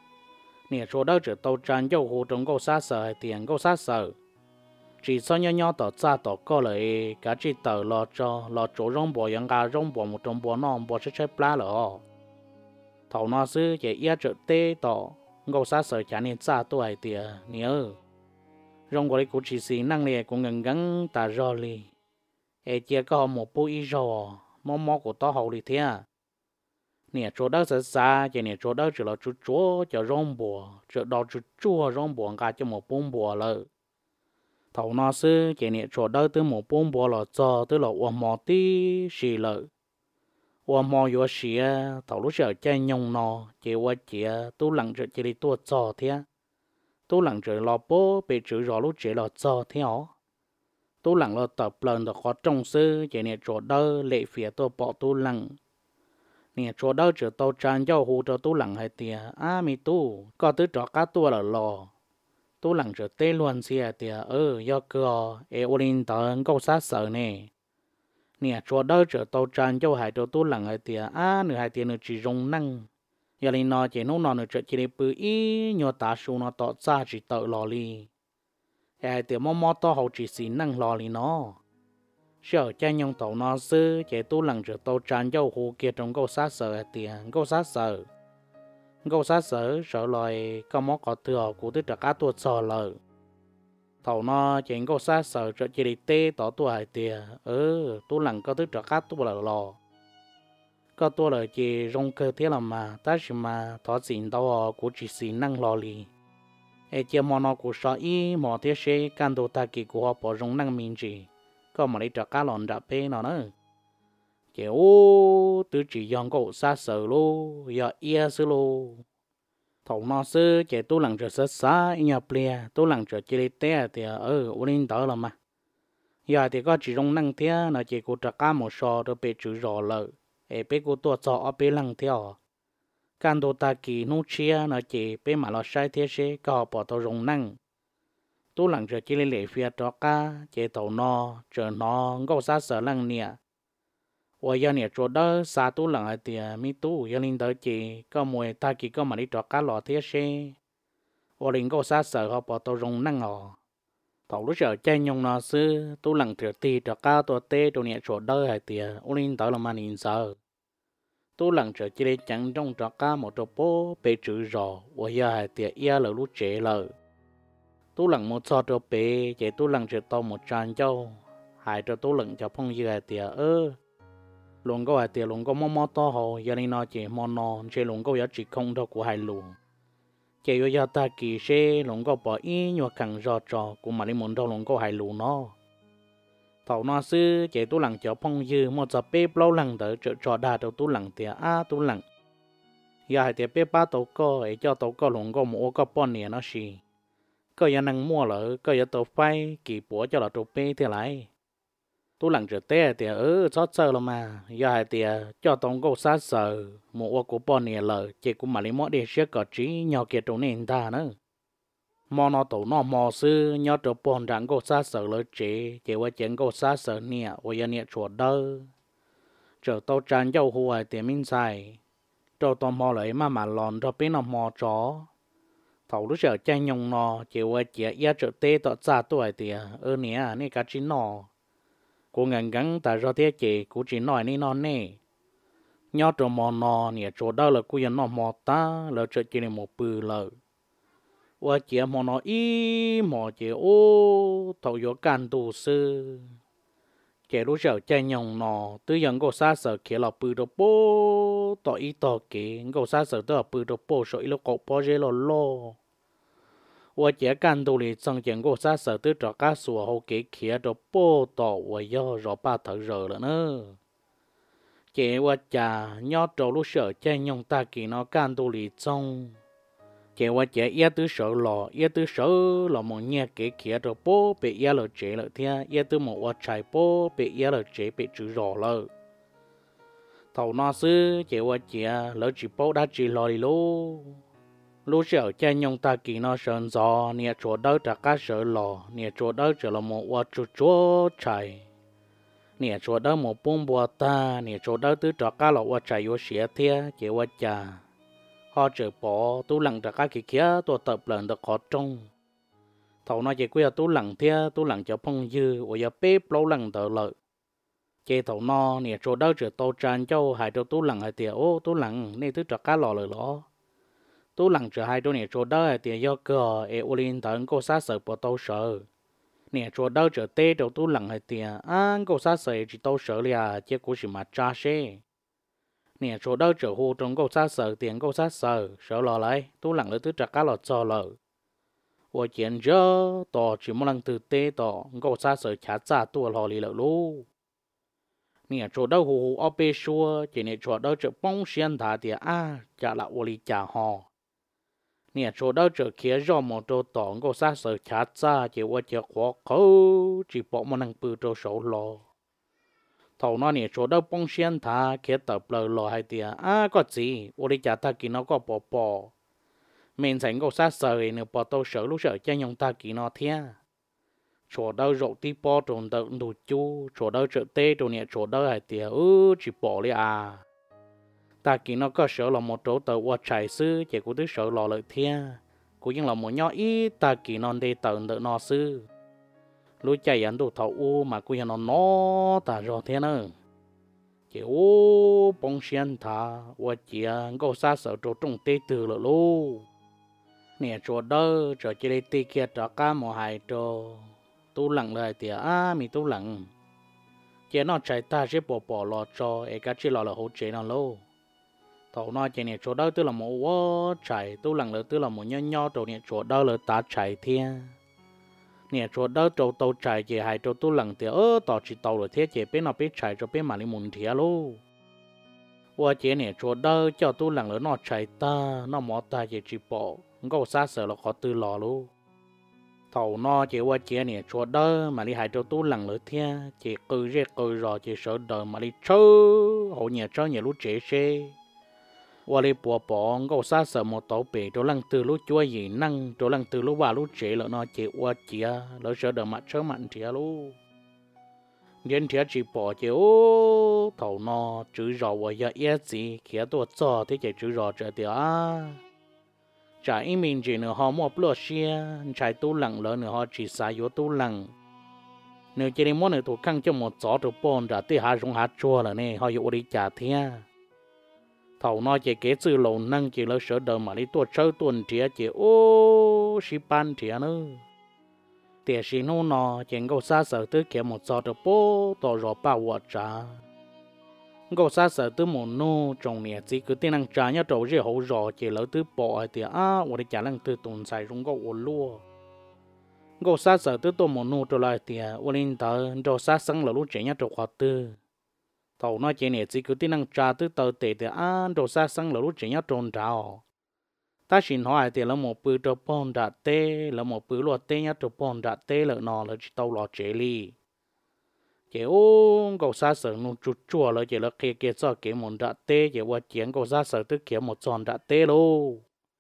[SPEAKER 1] nè chỗ đó chỉ tàu tràn dâu hồ trong câu xa sợ hay tiền câu xa sợ chỉ sau nhỏ tỏ ra tỏ có lợi cả chỉ tờ lo chỗ rong bò yang gà rong bò một trong bò non bò chết plá lỡ thầu nó xứ chỉ ít trợ tê tỏ ngô sát sợ chả nên xa tuổi tiệt nhớ rong bò đi cũng chỉ xí năng liệt cũng ngần gắng ta rò li e chia có một bụi rò mò của to hậu li thế nè chỗ đó sẽ xa chỉ nè chỗ đó chỉ là chúa cho rong bò chỗ đó chúa rong bò gà cho một bún bò lợ thầu nó sư chỉ niệm chỗ đó từ một bốn bộ lọ cho từ lọ uổng mò tí xì lợ uổng mò yếu xì thầu lúc sợ chạy nhung nó chỉ qua chỉ tu lặng rồi chỉ đi tua cho thế tu lặng rồi lọ bố bị chữ rõ lúc chỉ lọ cho thế ó tu lặng lọ tập lần được khó trong sư chỉ niệm chỗ đó lệ phía tôi bỏ tu lặng niệm chỗ đó chỉ tàu tràn giao hồ cho tu lặng hay tiệt mi tu có từ trọ cá tua là lò tu lặng trở tê luôn xia tiệt do cửa ô linh tờ câu sát sợ nè nè chỗ đó trở tàu tràn cho hai chỗ tu lặng ở tiệt nửa hai tiệt nửa chỉ rong năng giờ linh nó chỉ nấu nó nửa trở chỉ để bự ý nhỏ ta su nó tọt ra chỉ tợ lò li hai tiệt mò to hậu chỉ xí năng lò li nó sợ cha nhung tàu nó sư chỉ tu lặng trở tàu tràn cho hồ kia trong câu sát sợ tiệt câu sát sợ loài có món có thừa của tất cả các tuột sò lờ thầu nó chuyện câu sát sợ cho chỉ để tê tỏ tua hai tiệt tu lặng có tất cả các tu lờ lò có tua lờ chỉ rong cơ thế là mà ta chỉ mà thọ xin tao của chỉ xin năng lò li ai chỉ món nó của sợ ý mò thế sẽ can đồ ta kỳ của họ bỏ rong năng mình chỉ có mà lấy tất cả lòn đạp bê nó nữa kiểu tứ chỉ dòng cậu sát sợ lô giờ ia sư lô thầu nó sư chỉ tu lặng trở sát xa nhà plea tu lặng trở chỉ té thì uống tớ là mà giờ thì có chỉ trong năng thế nó chỉ có tất cả một số rồi bị chữ rõ lợ bị cô tua cho ở bị lăng theo can đồ ta kỳ nô chia nó chỉ bị mà nó sai thế sẽ có bỏ tao rong năng tu lặng trở chỉ lệ phía đó cả chỉ thầu nó trở nó có sát sợ lăng nè我要你做到啥都能一点，咪都要领导起，个么他几个嘛你做家老天些，我领个啥事好把到容能哦，头lúc giờ chơi nhung nó sư, tu lần trước ti cho cao tua tê đồ nhẹ chỗ đời hai tiệt,我领导là mà nhìn sợ, tu lần trước chỉ để chẳng trong cho cao một chỗ bố bị chữ rõ,我要hai tiệt ia là lúc trẻ lờ, tu lần một so chỗ bể, chỉ tu lần trước tao một tràn châu, hai chỗ tu lần cho phong dư hai tiệt luôn có hai tiền luôn có mò to hồ giờ này nó chỉ mò nó chỉ luôn có giá trị không đâu của hai luôn chỉ có giá ta kỳ xe luôn có bỏ ý nhua càng rõ trò của mà đi muốn đâu luôn có hai luôn nó thầu nó sư chỉ tu lặng cho phong dư một giờ bếp lâu lặng tới trợ trò đa đầu tu lặng tiền tu lặng giờ hai tiền bếp ba tàu co ấy cho tàu co luôn có một cái bọn này nó xì có giá năng mua lỡ có giá tàu phai kỳ bữa cho là tàu bê thế lại tu lặng trở té thì chót sờ là mà giờ hai thì cho tông câu sát sờ một ô của bọn này lờ chỉ cũng mà lấy mót để xếp cỏ trí nhỏ kia trong nền ta nữa mò nó tổ nó mò sư nhỏ trong bọn rằng câu sát sờ lỡ chỉ qua chuyện câu sát sờ nè qua giờ nè chuột đơ trở tao tràn dâu hùa thì mình xài cho tao mò lấy mà lòn cho bên nó mò chó thầu lúc giờ chơi nhung nó chỉ qua chuyện ia trở tê tao xa tuổi thì nè nè cá chín nó cô ngàn gắng tại do thế chị cô chỉ nói ní non nè nhớ trong mò nò nè chỗ đó là cô yên nó mò ta là chỗ chỉ là một bự lợ và chị mò nó ý mò chị thầu gió can tù sư chị lúc giờ chơi nhồng nò tư dân cô xa sợ kia là bự đồ bố tỏ ý tỏ kì cô xa sợ tức là bự đồ bố sợ ý lúc cậu bó dê lo我这干到里曾见过啥事都找家属后给开着报道，我要绕把头热了呢。这我家要走路时真用大给那干到里中，这我这也都手了，也都手了么年给开着报被也了这了天，也都么我柴报被也了这被煮热了。头那时这我这了只报đã只了里喽。lúc giờ cha nhung ta kỳ nó sơn gió nè chỗ đó trả cá sợ lò nè chỗ đó trở là một quả chỗ chỗ chạy nè chỗ đó một bông bùa ta nè chỗ đó tứ trả cá là quả chạy vô xía thia chỉ quả trà họ trở bỏ tu lặng trả cá kia kia tu tập lần được khó trông thầu nó chỉ quy tu lặng thia tu lặng cho phong dư ở giờ bếp lâu lặng đỡ lợi chế thầu nó nè chỗ đó trở tàu tràn châu hai chỗ tu lặng hai tiệt tu lặng nè tứ trả cá lò lời lỏ tu lặng trở hai đôi nè chỗ đó thì do cơ ở Olin tận cô sát sợ bỏ tàu sợ nè chỗ đó trở tê đầu tu lặng hai tiền cô sát sợ chỉ tàu sợ liền chứ cũng chỉ mà tra xe nè chỗ đó trở hồ trong cô sát sợ tiền cô sát sợ sợ lò lại tu lặng lấy thứ trả cá lọt cho lờ và chuyện giờ tỏ chỉ một lần từ tê tỏ cô sát sợ chả trả tua lò lì lợ luôn nè chỗ đó hồ ở bên xua chỉ nè chỗ đó trở bông xiên thả thì chả là Oli chả hò nè chỗ đó trở kia do một chỗ tỏng có sát sợ chát ra chỉ qua chỉ khó khâu chỉ bỏ một năng bự chỗ sổ lò thầu nó nè chỗ đó bông xiên thà kia tập lời lò hai tia có gì ô đi chả ta kia nó có bỏ mình sánh có sát sợi nữa bỏ tàu sợ lúc sợ cho nhung ta kỹ nó thia chỗ đâu rộ tí bỏ trộn tàu đủ chú chỗ đâu trợ tê chỗ nè chỗ đâu hay tiệt chỉ bỏ đi à ta kỹ nó có sợ là một chỗ tàu qua chạy sư chỉ cũng tức sợ lò lợi thia cũng như là một nhỏ ít ta kỹ non đi tàu đợi nó sư lúc chạy ăn đồ thầu u mà cũng như nó ta rồi thế nữa chỉ ô bông xiên thà và chỉ có sát sợ chỗ trong tê từ了luôn nè chỗ đó chỗ chỉ để tê kia chỗ cá mò hai chỗ tu lặng lại thì mi tu lặng chỉ nó chạy ta sẽ bỏ lọ cho ấy cái chỉ lọ là hỗ trợ nó luôn thầu nó chỉ nè chỗ đó tức là một quá chạy tu lặng là tức là một nhỏ chỗ nè chỗ đó là ta chạy thiên nè chỗ đó chỗ tàu chạy chỉ hai chỗ tu lặng thì tàu chỉ tàu rồi thế chỉ bên nó bên chạy cho bên mà đi muốn thiệt luôn và chỉ nè chỗ đó cho tu lặng là nó chạy ta nó mò ta chỉ bỏ có sát sợ là khó từ lò luôn thầu nó chỉ qua chỉ nè chỗ đó mà đi hai chỗ tu lặng nữa thế chỉ cười rồi chỉ sợ đời mà đi chơi hậu nhà chơi nhà lúc trẻ xe qua đi bỏ có sát sợ một tàu bể chỗ lăng từ lúc chúa gì năng chỗ lăng từ lúc bà lúc trẻ là nó chỉ qua chỉ lỡ sợ đời mặt chơi mạnh thì luôn nhân thế chỉ bỏ chỉ thầu nó chữ rõ và giờ ít gì kia tôi cho thế chỉ chữ rõ trở thì trái mình chỉ nữa họ mua bữa xia trái tu lặng lỡ nữa họ chỉ xài vô tu lặng nếu chỉ muốn nữa tụ căng cho một gió tụ bồn ra tới hạ rong hạ chua là nè họ vô đi trả thia thầu nó chỉ kế chữ lầu năng chỉ lỡ sợ đời mà đi tua chơi tuần trẻ chỉ xí ban trẻ nữa tiền xí nó chỉ có xa sợ tới kia một gió tụ bô tỏ rõ bao vật trả có xa sợ tới một nô trong nhà chỉ cứ tên năng trả nhá trâu rễ hậu rõ chỉ lỡ tới bỏ thì ở đây trả năng từ tuần sai rong có ổn luôn có xa sợ tới tôi một nô trở lại thì ở đây tờ cho xa sáng là lúc trẻ nhá trâu khoa tư tàu nói chỉ nhà chỉ cứ tên năng trả tới tờ tệ thì cho xa sáng là lúc trẻ nhá trôn trào ta xin hỏi thì là một bữa cho bọn đã tê là một bữa luật tê nhá cho bọn đã tê là nó là chỉ tàu lọt chế li chỉ cậu xa sợ nó chút chua rồi chỉ là kia cho cái món đã tê chỉ qua chuyện cậu xa sợ tức kiểu một tròn đã tê luôn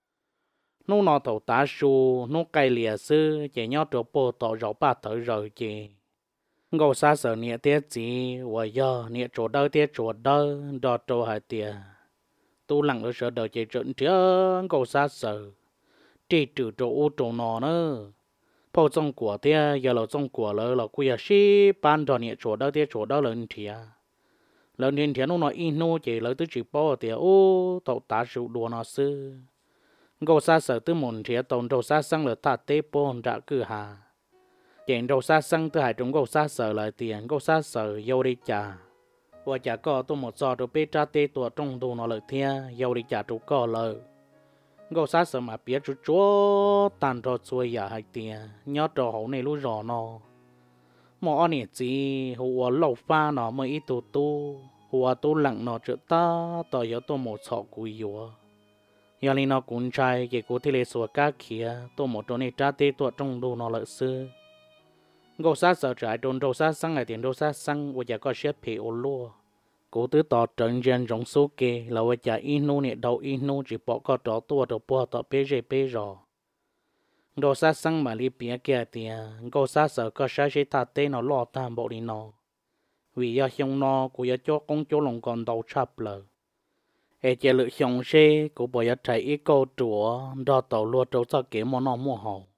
[SPEAKER 1] nó tàu tá su nó cay lìa sư chỉ nhớ cho bộ tàu rau ba tới rồi chỉ cậu xa sợ nhẹ tiết gì và giờ nhẹ chỗ đâu tiết chỗ đâu đọt chỗ hai tiệt tu lặng ở sợ đời chỉ trận chứ cậu xa sợ chỉ trừ chỗ ô chỗ nó nữa bao trong của thế giờ là trong của là quy sĩ ban đoàn nhẹ chỗ đó lớn thiệt nó nói in nó chỉ lấy tới chỉ bao thì tàu tá sự đùa nó sư gấu xa sợ tới mồn thiệt tàu đầu xa sang là ta tê bồn đã cứ hà chuyện đầu xa sang tới hai chúng gấu xa sợ lại tiền gấu xa sợ yêu đi trả và trả có tôi một giò đồ bê tra tê tua trong đồ nó lợi thiệt yêu đi trả chú có lợi gấu xa sợ mà biết chú chúa tàn trò xuôi giả hai tiền nhớ trò hậu này lúc rõ nó mà anh ấy chỉ hùa lẩu pha nó mới ít tu hùa tu lặng nó chữ ta tao nhớ tôi một sọ cùi dùa giờ này nó cũng trai cái cố thì lấy số cá kia tôi một chỗ này trả tê tua trong đồ nó lợi xưa gấu xa sợ trái trốn đồ xa sang ngày tiền đồ xa sang và giờ có xếp phê ô lúa cố tứ tỏ trận dân rộng số kê là và giờ in nô nè đầu in nô chỉ bỏ có trò tua đồ bỏ tỏ bê rò đồ xa sang mà li bia kia thì gấu xa sợ có xa sẽ ta tê nó lo tam bộ đi nó vì giờ xong nó của giờ cho con chỗ lòng còn đầu chắp lờ hệ chế lựa xong xe của bộ giờ chạy ít câu chúa đo tàu lúa trâu cho kế món nó mua hậu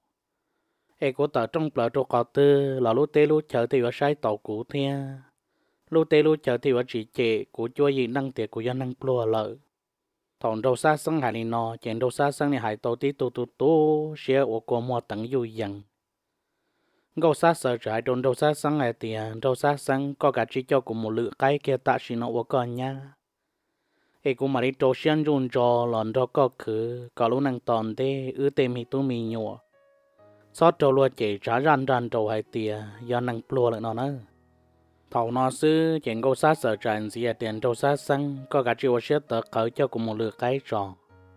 [SPEAKER 1] hệ của tàu trong bờ trâu cò tư là lúc tê lúc chờ thì vào sai tàu cũ thia lúc tê lúc chờ thì vào chỉ chế của chúa gì năng tiệt của dân năng plua lợ thằng đầu xa sang hải nó chuyện đầu xa sang này hải tàu tí tu xe ở của mua tặng vui dần gấu xa sợ trái đồn đầu xa sang ngày tiền đầu xa sang có cả chỉ cho cùng một lựa cái kia ta chỉ nó ở con nha ấy cũng mà đi trâu xiên run trò lòn trò có khử có lúc năng tòn thế tem hi tu mì nhọ xót trâu lúa chỉ trả ran trâu hai tiền do năng plua lại nó nữa thầu nó xứ chuyện gấu xa sợ trái gì tiền đầu xa sang có cả chỉ ở xe tờ khởi cho cùng một lựa cái trò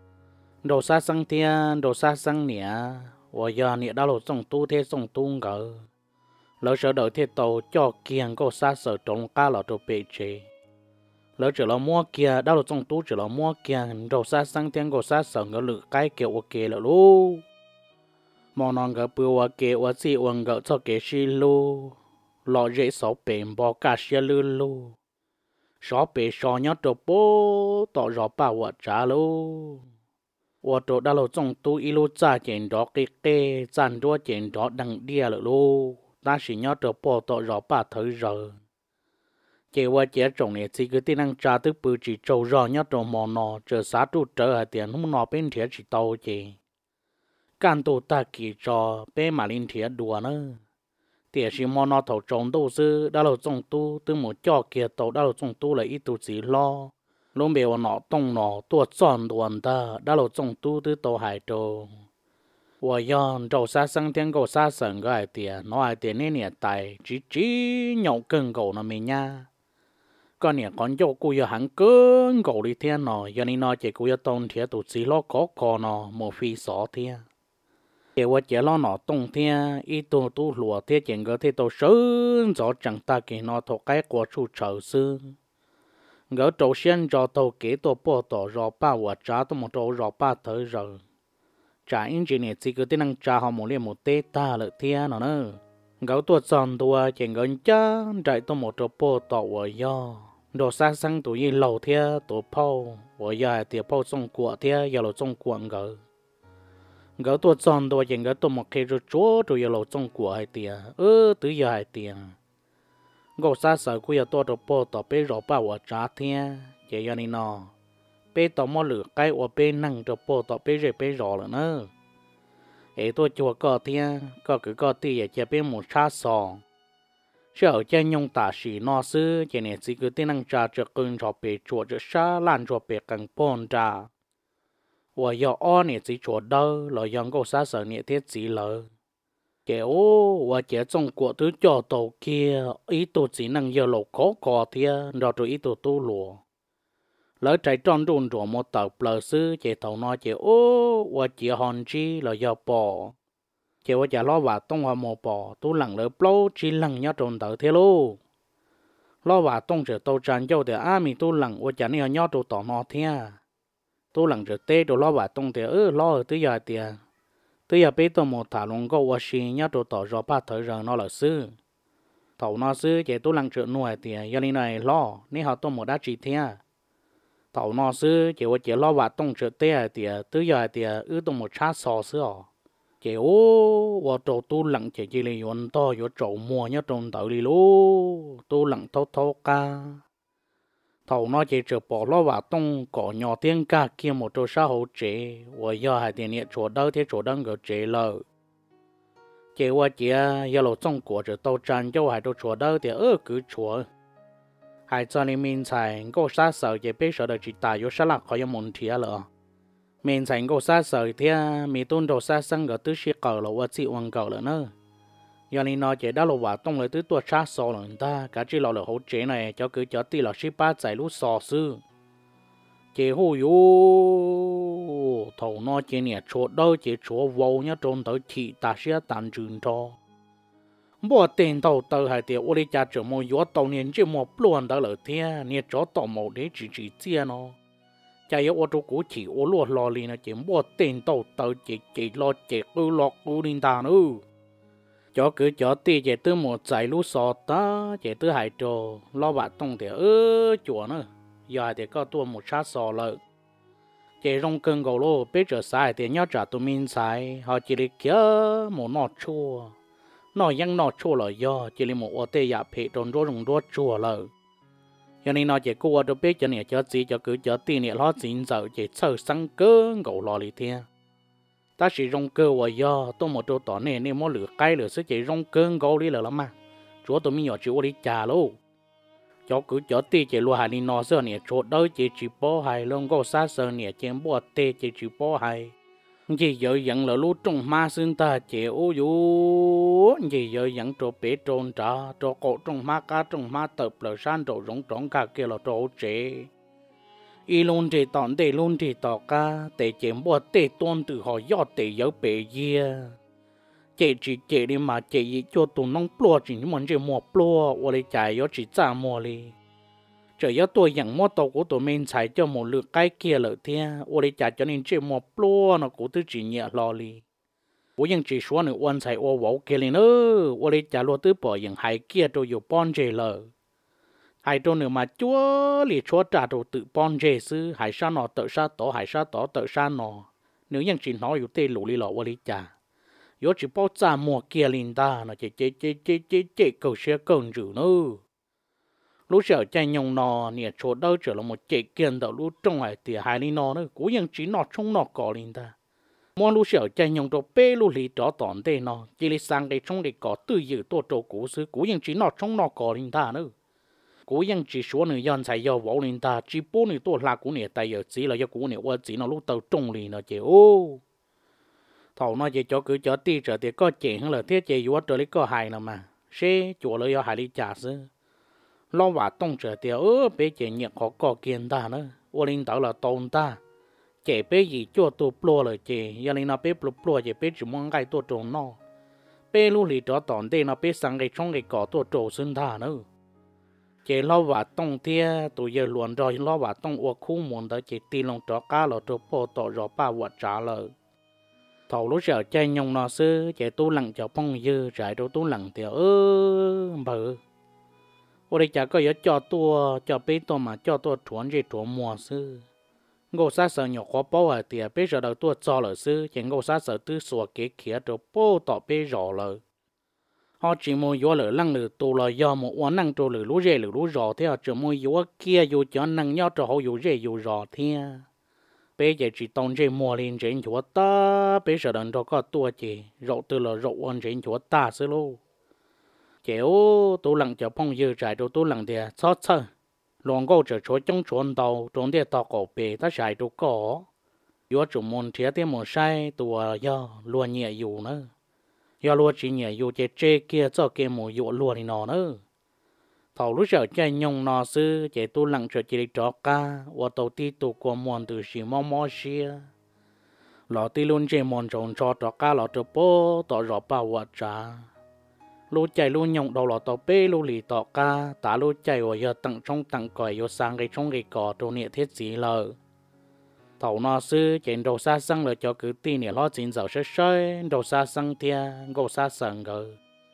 [SPEAKER 1] đầu xa sang tiền đầu xa sang nè và giờ nè đã lột xong tu thế xong tu ngờ lỡ sợ đợi thế tàu cho kiêng có xa sợ trộn cá lọ đồ bể chế lỡ trở là mua kia đau là trong tú trở là mua kia đầu xa sang tiếng gò xa sợ ngỡ lử cái kiểu ok là lu mò non gỡ bự ok và gì uống gỡ cho cái xí lu lọ dễ sáu bền bỏ cả xe lư lu sáu bề sáu nhát đồ bố tỏ rõ bà vợ trả lu và đồ đau là trong tú ilu cha chèn đó cái chăn đua chèn đó đằng đia là lu ta chỉ nhát đồ bố tỏ rõ bà thời giờ chế qua chế trồng này chỉ cứ tin năng trả tức bự chỉ trâu rò nhát đồ mò nọ chờ sát tụ trở hai tiền không nọ bên thiệt chỉ tàu chế can tụ ta kỳ trò bên mà linh thiệt đùa nữa tiệt chỉ mò nọ thầu trồng đâu sư đã lâu trồng tu từ một cho kia tàu đã lâu trồng tu là ít tu chỉ lo lúc bèo nọ tông nọ tua chọn đuồn ta đã lâu trồng tu từ tàu hải trâu và yon trâu xa sang tiếng cầu xa sần cái hai tiền nó hai tiền nên nhiệt tài chỉ nhậu cơn cầu nó mình nha con nhà con dâu cô giờ hắn cơn cầu đi thiên nọ giờ này nó chỉ cô giờ tông thiệt tụt xí lo có nọ một phi xỏ thiên để qua chỉ lo nọ tông thiên ít tu lùa thiên chuyện cái thiên tu sơn rõ chẳng ta kỹ nó thuộc cái của chủ trợ sư ngỡ trâu sen cho tàu kế tàu bỏ tàu rõ ba và trả tàu một trâu rõ ba thời rồi trả in chỉ này chỉ cứ tên năng trả họ một liền một tê ta lợi thiên nó nữa ngỡ tua tròn tua chuyện gần cha chạy tàu một trâu bỏ tàu và do đồ xa sang tụi yên lầu thia tụi phao và giờ thì phao xong của thia giờ là xong của ngỡ tua tròn tua chuyện ngỡ tụi một khi rồi chúa rồi giờ là xong của hai tia từ giờ hai tia ngõ xa sợ của giờ tua đồ bỏ tàu bé rõ ba và trả thia chỉ giờ này nọ bé tàu mua lửa cái và bé năng đồ bỏ tàu bé rõ rồi nữa ấy tôi chùa có thia có cứ có tia chỉ bé một cha sò sợ cha nhung tả sĩ nó sư chỉ này chỉ cứ tin năng trả cho cơn cho bề chuột cho xa lan cho bề càng bồn trả và giờ o này chỉ chuột đâu là giờ có xa sợ này thiết chỉ lỡ kéo và chế trong cuộc thứ cho tàu kia ý tôi chỉ năng giờ lộc khó cò thia rồi rồi ý tôi tu lùa lỡ trái tròn đồn rồi một tàu bờ sư chế tàu nó chế và chế hòn chi là giờ bỏ chỉว่าจะล้อว่าต้องว่าโมปอตัวหลังเลยเปล่าจีหลังยอดตรงเต๋อเทโลล้อว่าต้องเจอตัวจันเจ้าเดี๋ยวมีตัวหลังว่าจะเนี่ยยอดตัวต่อนอเทียตัวหลังจะเตะตัวล้อว่าต้องเดี๋ยวล้อตัวยาเดียตัวยาไปตัวโมถาลงก็ว่าชียอดตัวต่อรอป้าเถอร์นอหล่อซื้อเต่านอซื้อเจตัวหลังจะหน่วยเดียยาลีนายล้อนี่เขาตัวโมได้จีเทียเต่านอซื้อเจว่าจะล้อว่าต้องเจอเตะเดียตัวยาเดียตัวโมชาซอซื้อchế ô và trâu tu lặng chế chỉ là yon to yo trâu mua nhá trâu tàu đi lô tu lặng thâu ca thầu nó chế trở bỏ lo vào tông cỏ nhỏ tiếng ca kia một trâu sa hậu chế và do hai tiền nhẹ chỗ đâu thế chỗ đang ở chế lợ chế và chế giờ lộ trong của trở tàu tràn cho hai trâu chỗ đâu thì cứ chỗ hai cho nên mình xài có sa sợ chế biết sợ được chỉ tài yo sa lạc khỏi môn thiệt lợ mình thành có xa sợ thì mình tôn đồ xa sang ở tứ sĩ cờ là vật gì quan cờ là nữa giờ này nó chỉ đã lộ vào tông lại tứ tua sát sò là người ta cả chỉ là hỗ trợ này cho cứ cho tí là sĩ ba giải lú sò sư chỉ hú yo thầu nó chỉ nè chỗ đâu chỉ chỗ vô nhá trốn tới thị ta sẽ tàn trường cho bỏ tiền tàu tàu hai tiền ô đi cha trở mua gió tàu niên chỉ mua luôn đó là thế nè chỗ tàu màu để chỉ chia nó chạy ở chỗ cũ chỉ ở lúa lò liền là chỉ mua tiền tàu tàu chỉ lo chỉ cứ lo cứ linh ta nữa cho cứ cho tiền chỉ từ một giải lúa sọt ta chỉ từ hai trò lo bát tông thì chùa nữa giờ thì có tua một sát sò lợi chỉ rong cơn gầu lô biết trở sai thì nhớ trả tụi mình sai họ chỉ đi kia một nọ chua nọ yang nọ chua là do chỉ là một ô tê giả phê tròn rong chua lợi cho nên nó chỉ cố được biết cho nên cho gì cho cứ cho tiền này nó chính giờ chỉ sơ sang cơ gầu lò lì thiên ta chỉ rong cơ và do tôi một chỗ tỏ này nên mỗi lửa cái lửa sẽ chỉ rong cơ gầu đi là lắm mà chúa tôi mới nhỏ chịu đi trà luôn cho cứ cho tiền chỉ lùa hai đi nó sơ này chỗ đâu chỉ bỏ hai luôn có sát sơ này chỉ bỏ tê chỉ bỏ hai chỉ giờ dẫn là lú trong ma sinh ta chỉ ô dú chỉ giờ dẫn chỗ bể trôn trả chỗ cổ trong ma cá trong ma tập là san chỗ rong trống cả kia là chỗ chế y luôn thì tòn tê luôn thì tỏ ca tê chỉ bỏ tê tôn từ họ do tê giờ bể kia chỉ đi mà chỉ cho tụi nông plua chỉ muốn chỉ mua plua và lấy chạy yo chỉ trả mua đi trời gió tôi nhận mua tàu của tụi mình xài cho một lượt cái kia lợi thia ô đi trả cho nên chơi một plua nó cũng tư chỉ nhẹ lò li ôยังchỉ số nữa quan xài ô vỗ kia lên ơ ô đi trả luôn tư bỏ những hai kia tôiอยู่ป้อนเจเลยhai tôi nữa mà chúa li chúa trả tôi tựป้อนเจsư hai sa nọ tự sa tổ hai sa tổ tự sa nọ nếu ยัง chỉ nói อยู่ tê lũ li lọ ô đi trả yếu chỉ bao trả mua kia lên ta nó chế cầu xe cầu rủ nữa lúc sợ chạy nhung nọ nè chỗ đâu trở là một chạy kiên đầu lúc trong ngoài thì hai đi nọ nữa cũngยังchỉ nọ trong nọ cỏ lên ta mua lúc sợ chạy nhung đồ bê lúc lì đó tòn tê nọ chỉ li sang cái trong để cỏ tư dự tổ trâu cũ xứ cũngยังchỉ nọ trong nọ cỏ lên ta nữa cũngยังchỉ số nữa yon xài yo vỗ lên ta chỉ bố nữa tổ là cũng nè tay giờ chỉ là do cũng nè qua chỉ nó lúc tàu trong lì nó chế ô thầu nó chỉ cho cứ cho ti trở thì có chuyện hơn là thiết chế yếu trở lấy có hại nào mà xe chỗ lấy do hại đi trả xứ lo và tông trở thì bé chế nhiệt khó có kiên ta nữa ô linh tạo là tôn ta chế bé gì cho tôi plua rồi chế gia linh nó bé plua chế bé chỉ mong cái tôi trộn nó bé lúc lì đó tòn đây nó bé sang cái trong cái cỏ tôi trộn sinh ta nữa chế lo và tông thia tụi giờ luồn rồi lo và tông ô khu muốn tới chế ti lòng đó cá là tôi po tỏ rõ ba vật trả lời thầu lúc sợ chạy nhung nó sư chạy tu lặng cho phong dư chạy đâu tu lặng thì bờ ô đây chả có yếu cho tua cho bé tôi mà cho tôi chuẩn gì chuẩn mùa sư ngô sát sợ nhỏ khó bao à thì bé giờ đầu tôi cho lỡ sư chỉ ngô sát sợ tư sủa kế khía rồi bố tỏ bé rõ lỡ họ chỉ mua yếu lỡ lăng lỡ tu là do một quán năng tu lỡ lú rễ lỡ lú rõ thế họ chỉ mua yếu kia yếu cho năng nhau cho họ yếu rễ yếu rõ thế bé giờ chỉ tông chơi mua lên trên chỗ ta bé giờ đàn đó có tua chị rậu từ là rậu ăn trên chỗ ta xí lô chéo tôi lặng cho phong dư trái đồ tôi lặng thì xót xơ lòng câu trở chỗ trong chỗ tàu trong địa tàu cổ bể ta trái đồ cổ yếu chủ môn thiết thì một sai tua do luôn nhẹ dù nữa do luôn chỉ nhẹ dù chế kia cho kia một dụ luôn thì nó nữa thầu lúc sợ chạy nhung nó sư chạy tu lặng cho chỉ cho ca và tàu ti tu qua mòn từ xí mò xia lọ ti luôn chạy mòn tròn cho ca lọ cho bố tỏ rõ bao vật trả lúc chạy lúc nhung đầu lọ tàu bê lúc lì tỏ ca ta lúc chạy và giờ tặng trong tặng còi giờ sang cái trong cái cỏ đồ nhẹ thiết gì lờ thầu nó sư chạy đầu xa xăng là cho cứ ti nhẹ lo chín giờ sơi đầu xa xăng thia gỗ xa sần gờ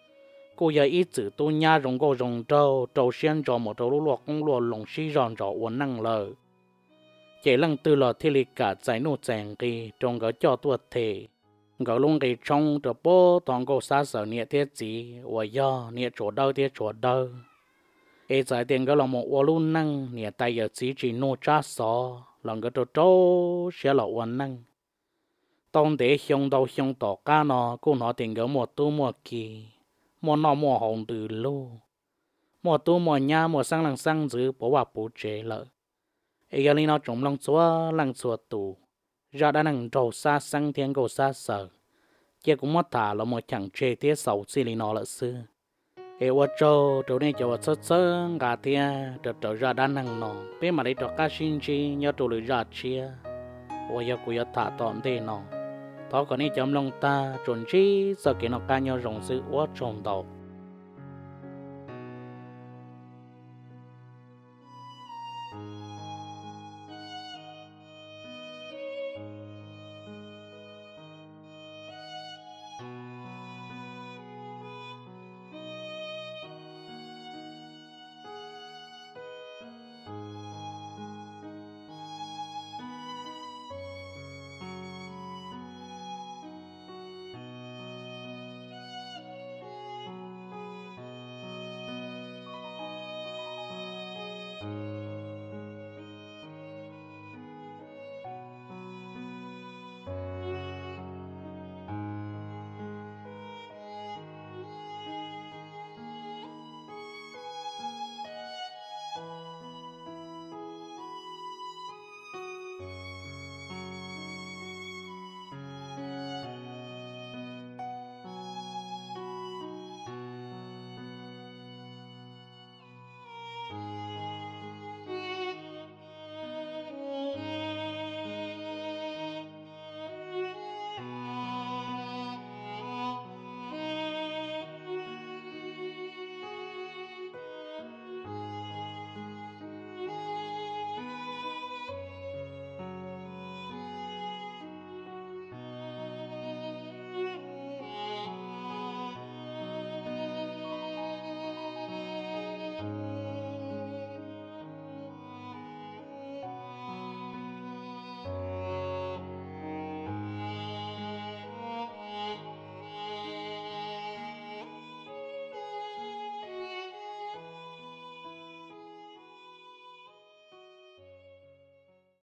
[SPEAKER 1] cô giờ ít chữ tôi nhà rong cô rong trâu xiên cho một trâu lúa con lúa lồng xí ròn cho uốn năng lờ chỉ lăng từ lò thiên lý cả giải nô chèn kỳ trong cái cho tuột thể cái luôn cái trong cho bố toàn cô xa sở nhẹ thiết gì và do nhẹ chỗ đâu thiết chỗ đâu ấy giải tiền cái là một uốn luôn năng nhẹ tay giờ chỉ nô cha sò lần cái trâu sẽ là uốn năng tông để hiong đầu hiong tỏ cá nó cô nó tiền cái một tu một kỳ mua nọ mua hồng từ lô mua tu mua nhà mua sang lăng sang giữ bỏ vào bố chế lợ ấy giờ nó trồng lăng xua tù ra đã năng trâu xa sang thiên cầu xa sở kia cũng mất thả là một chẳng chế tiết sầu xì lì nó lợ xưa ấy qua trâu trâu này cho sớt sớt gà tia trâu ra đã năng nó bên mà đây trâu cá xin chi nhớ trâu lưỡi ra chia và giờ cũng thả tọn thế nó đó còn đi chấm lông ta chuẩn chi sợ cái nó ca nhau rồng sự quá trồng đầu